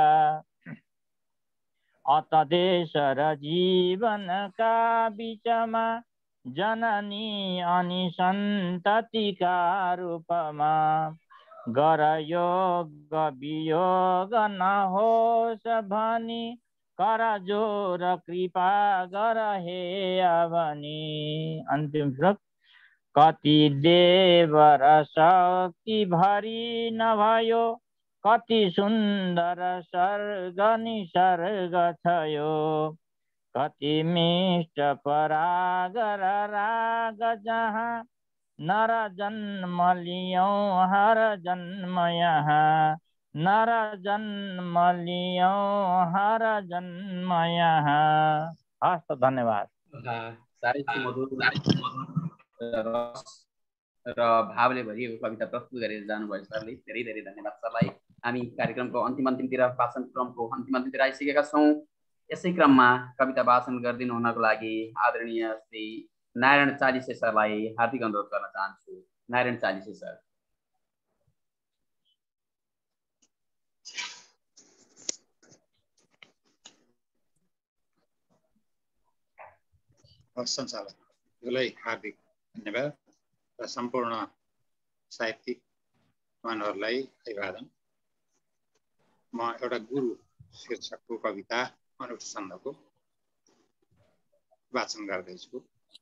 अत देश र जीवनका बिचमा जननी अनि सन्ततिका रूपमा गर योग वियोग नहोस् भनी कर जोर कृपा गर हे अवनी। अन्तिम श्लोक कति देव र शक्ति भरी नभयो कति सुन्दर स्वर्ग निसर्ग छयो कति मिष्ट पराग र राग जहाँ नर जन्म लियौं हर जन्म यहाँ नर जन्म लियौं हर जन्म यहाँ। हस् त धन्यवाद। साह्रै मधुर र भावले भरिएको कविता प्रस्तुत गरेर जानुभयो सरले, धेरै धेरै धन्यवाद सरलाई। हामी कार्यक्रमको अन्तिम अन्तिमतिर वाचन क्रमको अन्तिम अन्तिमतिर आइसकेका छौँ। यसै क्रममा कविता वाचन गरिदिनु हुनको लागि आदरणीय श्री नारायण चालिसे सरलाई हार्दिक अनुरोध गर्न चाहन्छु। नारायण चालिसे सर। सञ्चालकलाई हार्दिक धन्यवाद र सम्पूर्ण साहित्यिक महानुभावहरूलाई अभिवादन। म एउटा गुरु शीर्षकको कविता अनुष्ठ छन्दको वाचन गर्दैछु।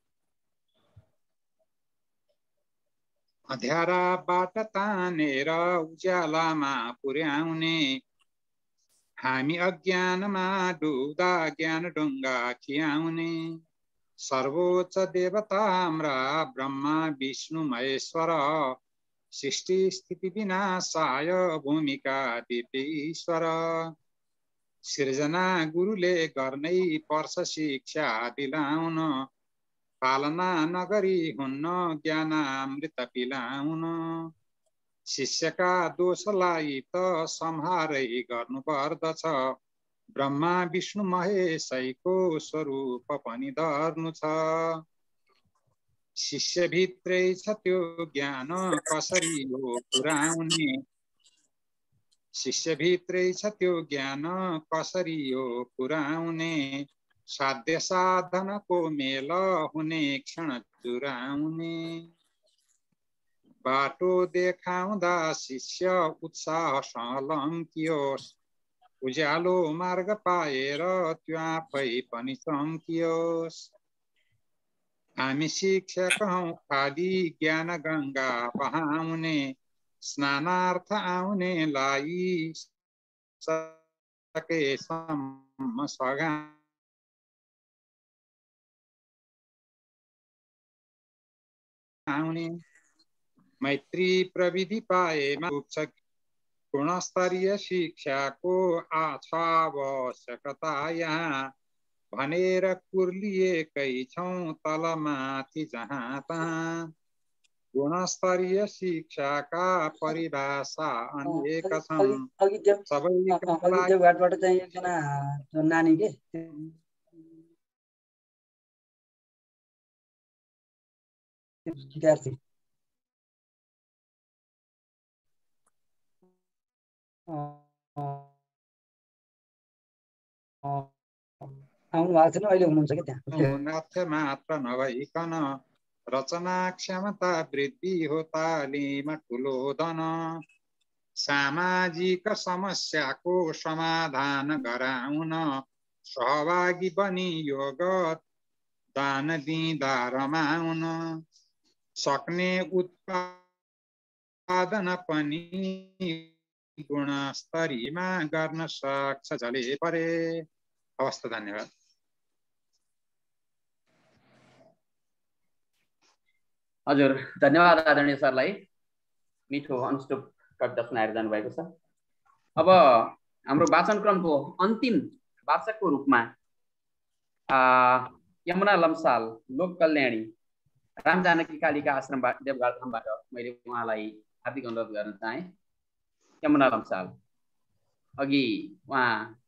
अँध्याराबाट तानेर उज्यालामा पुर्याउने हामी अज्ञानमा डुब्दा ज्ञान ढुङ्गा खियाउने सर्वोच्च देवता हाम्रा ब्रह्मा विष्णु महेश्वर सृष्टि स्थिति विनाशाय भूमिका दिव्येश्वर सृजना गुरुले गर्नै पर्छ शिक्षा दिलाउन पालना नगरी हुन्न ज्ञानामृत पिलाउन शिष्यका दोषलाई त सम्हारै गर्नुपर्दछ ब्रह्मा विष्णु महेशैको स्वरूप पनि धर्नु छ शिष्यभित्रै छ त्यो ज्ञान कसरी हो पुर्याउने शिष्यभित्रै छ त्यो ज्ञान कसरी हो पुर्याउने साध्य साधनको मेल हुने क्षण जुराउने बाटो देखाउँदा शिष्य उत्साह सलङ्कियोस् उज्यालो मार्ग पाएर त्यो आफै पनि चम्कियोस् हामी शिक्षक हौं खाली ज्ञान गङ्गा बहाउने स्नानार्थ आउनेलाई सकेसम्म सघाउने मैत्री प्रविधि पाएमा पुग्छ गुणस्तरीय शिक्षाको आवश्यकता यहाँ भनेर कुर्लिएकै छौं तलमाथि जहाँ तहाँ गुणस्तरीय शिक्षाका परिभाषा अनेक छन्। अघि देव सबैका अघि देवघाटबाट चाहिँ एकजना नानी के विद्यार्थी आउनु भएको छैन, अहिले हुनुहुन्छ कि त्यहाँ? नाथ्य मात्र नभइकन रचना क्षमता वृद्धि हो तालिम ठुलो धन। सामाजिक समस्याको समाधान गराउन सहभागी बनी योगदान दिँदा रमाउन सक्ने उत्पादन पनि गुणस्तरीयमा गर्न सक्छ जले परे। हवस् त, धन्यवाद। हजुर, धन्यवाद आदरणीय सरलाई, मिठो अनुष्टुप कविता सुनाएर जानुभएको छ। अब हाम्रो वाचन क्रमको अन्तिम वाचकको रूपमा यमुना लम्साल लोक कल्याणी राम जानकी कालिका आश्रमबाट देवघाट धामबाट मैले उहाँलाई हार्दिक अनुरोध गर्न चाहे। यमुना लम्साल, अघि उहाँ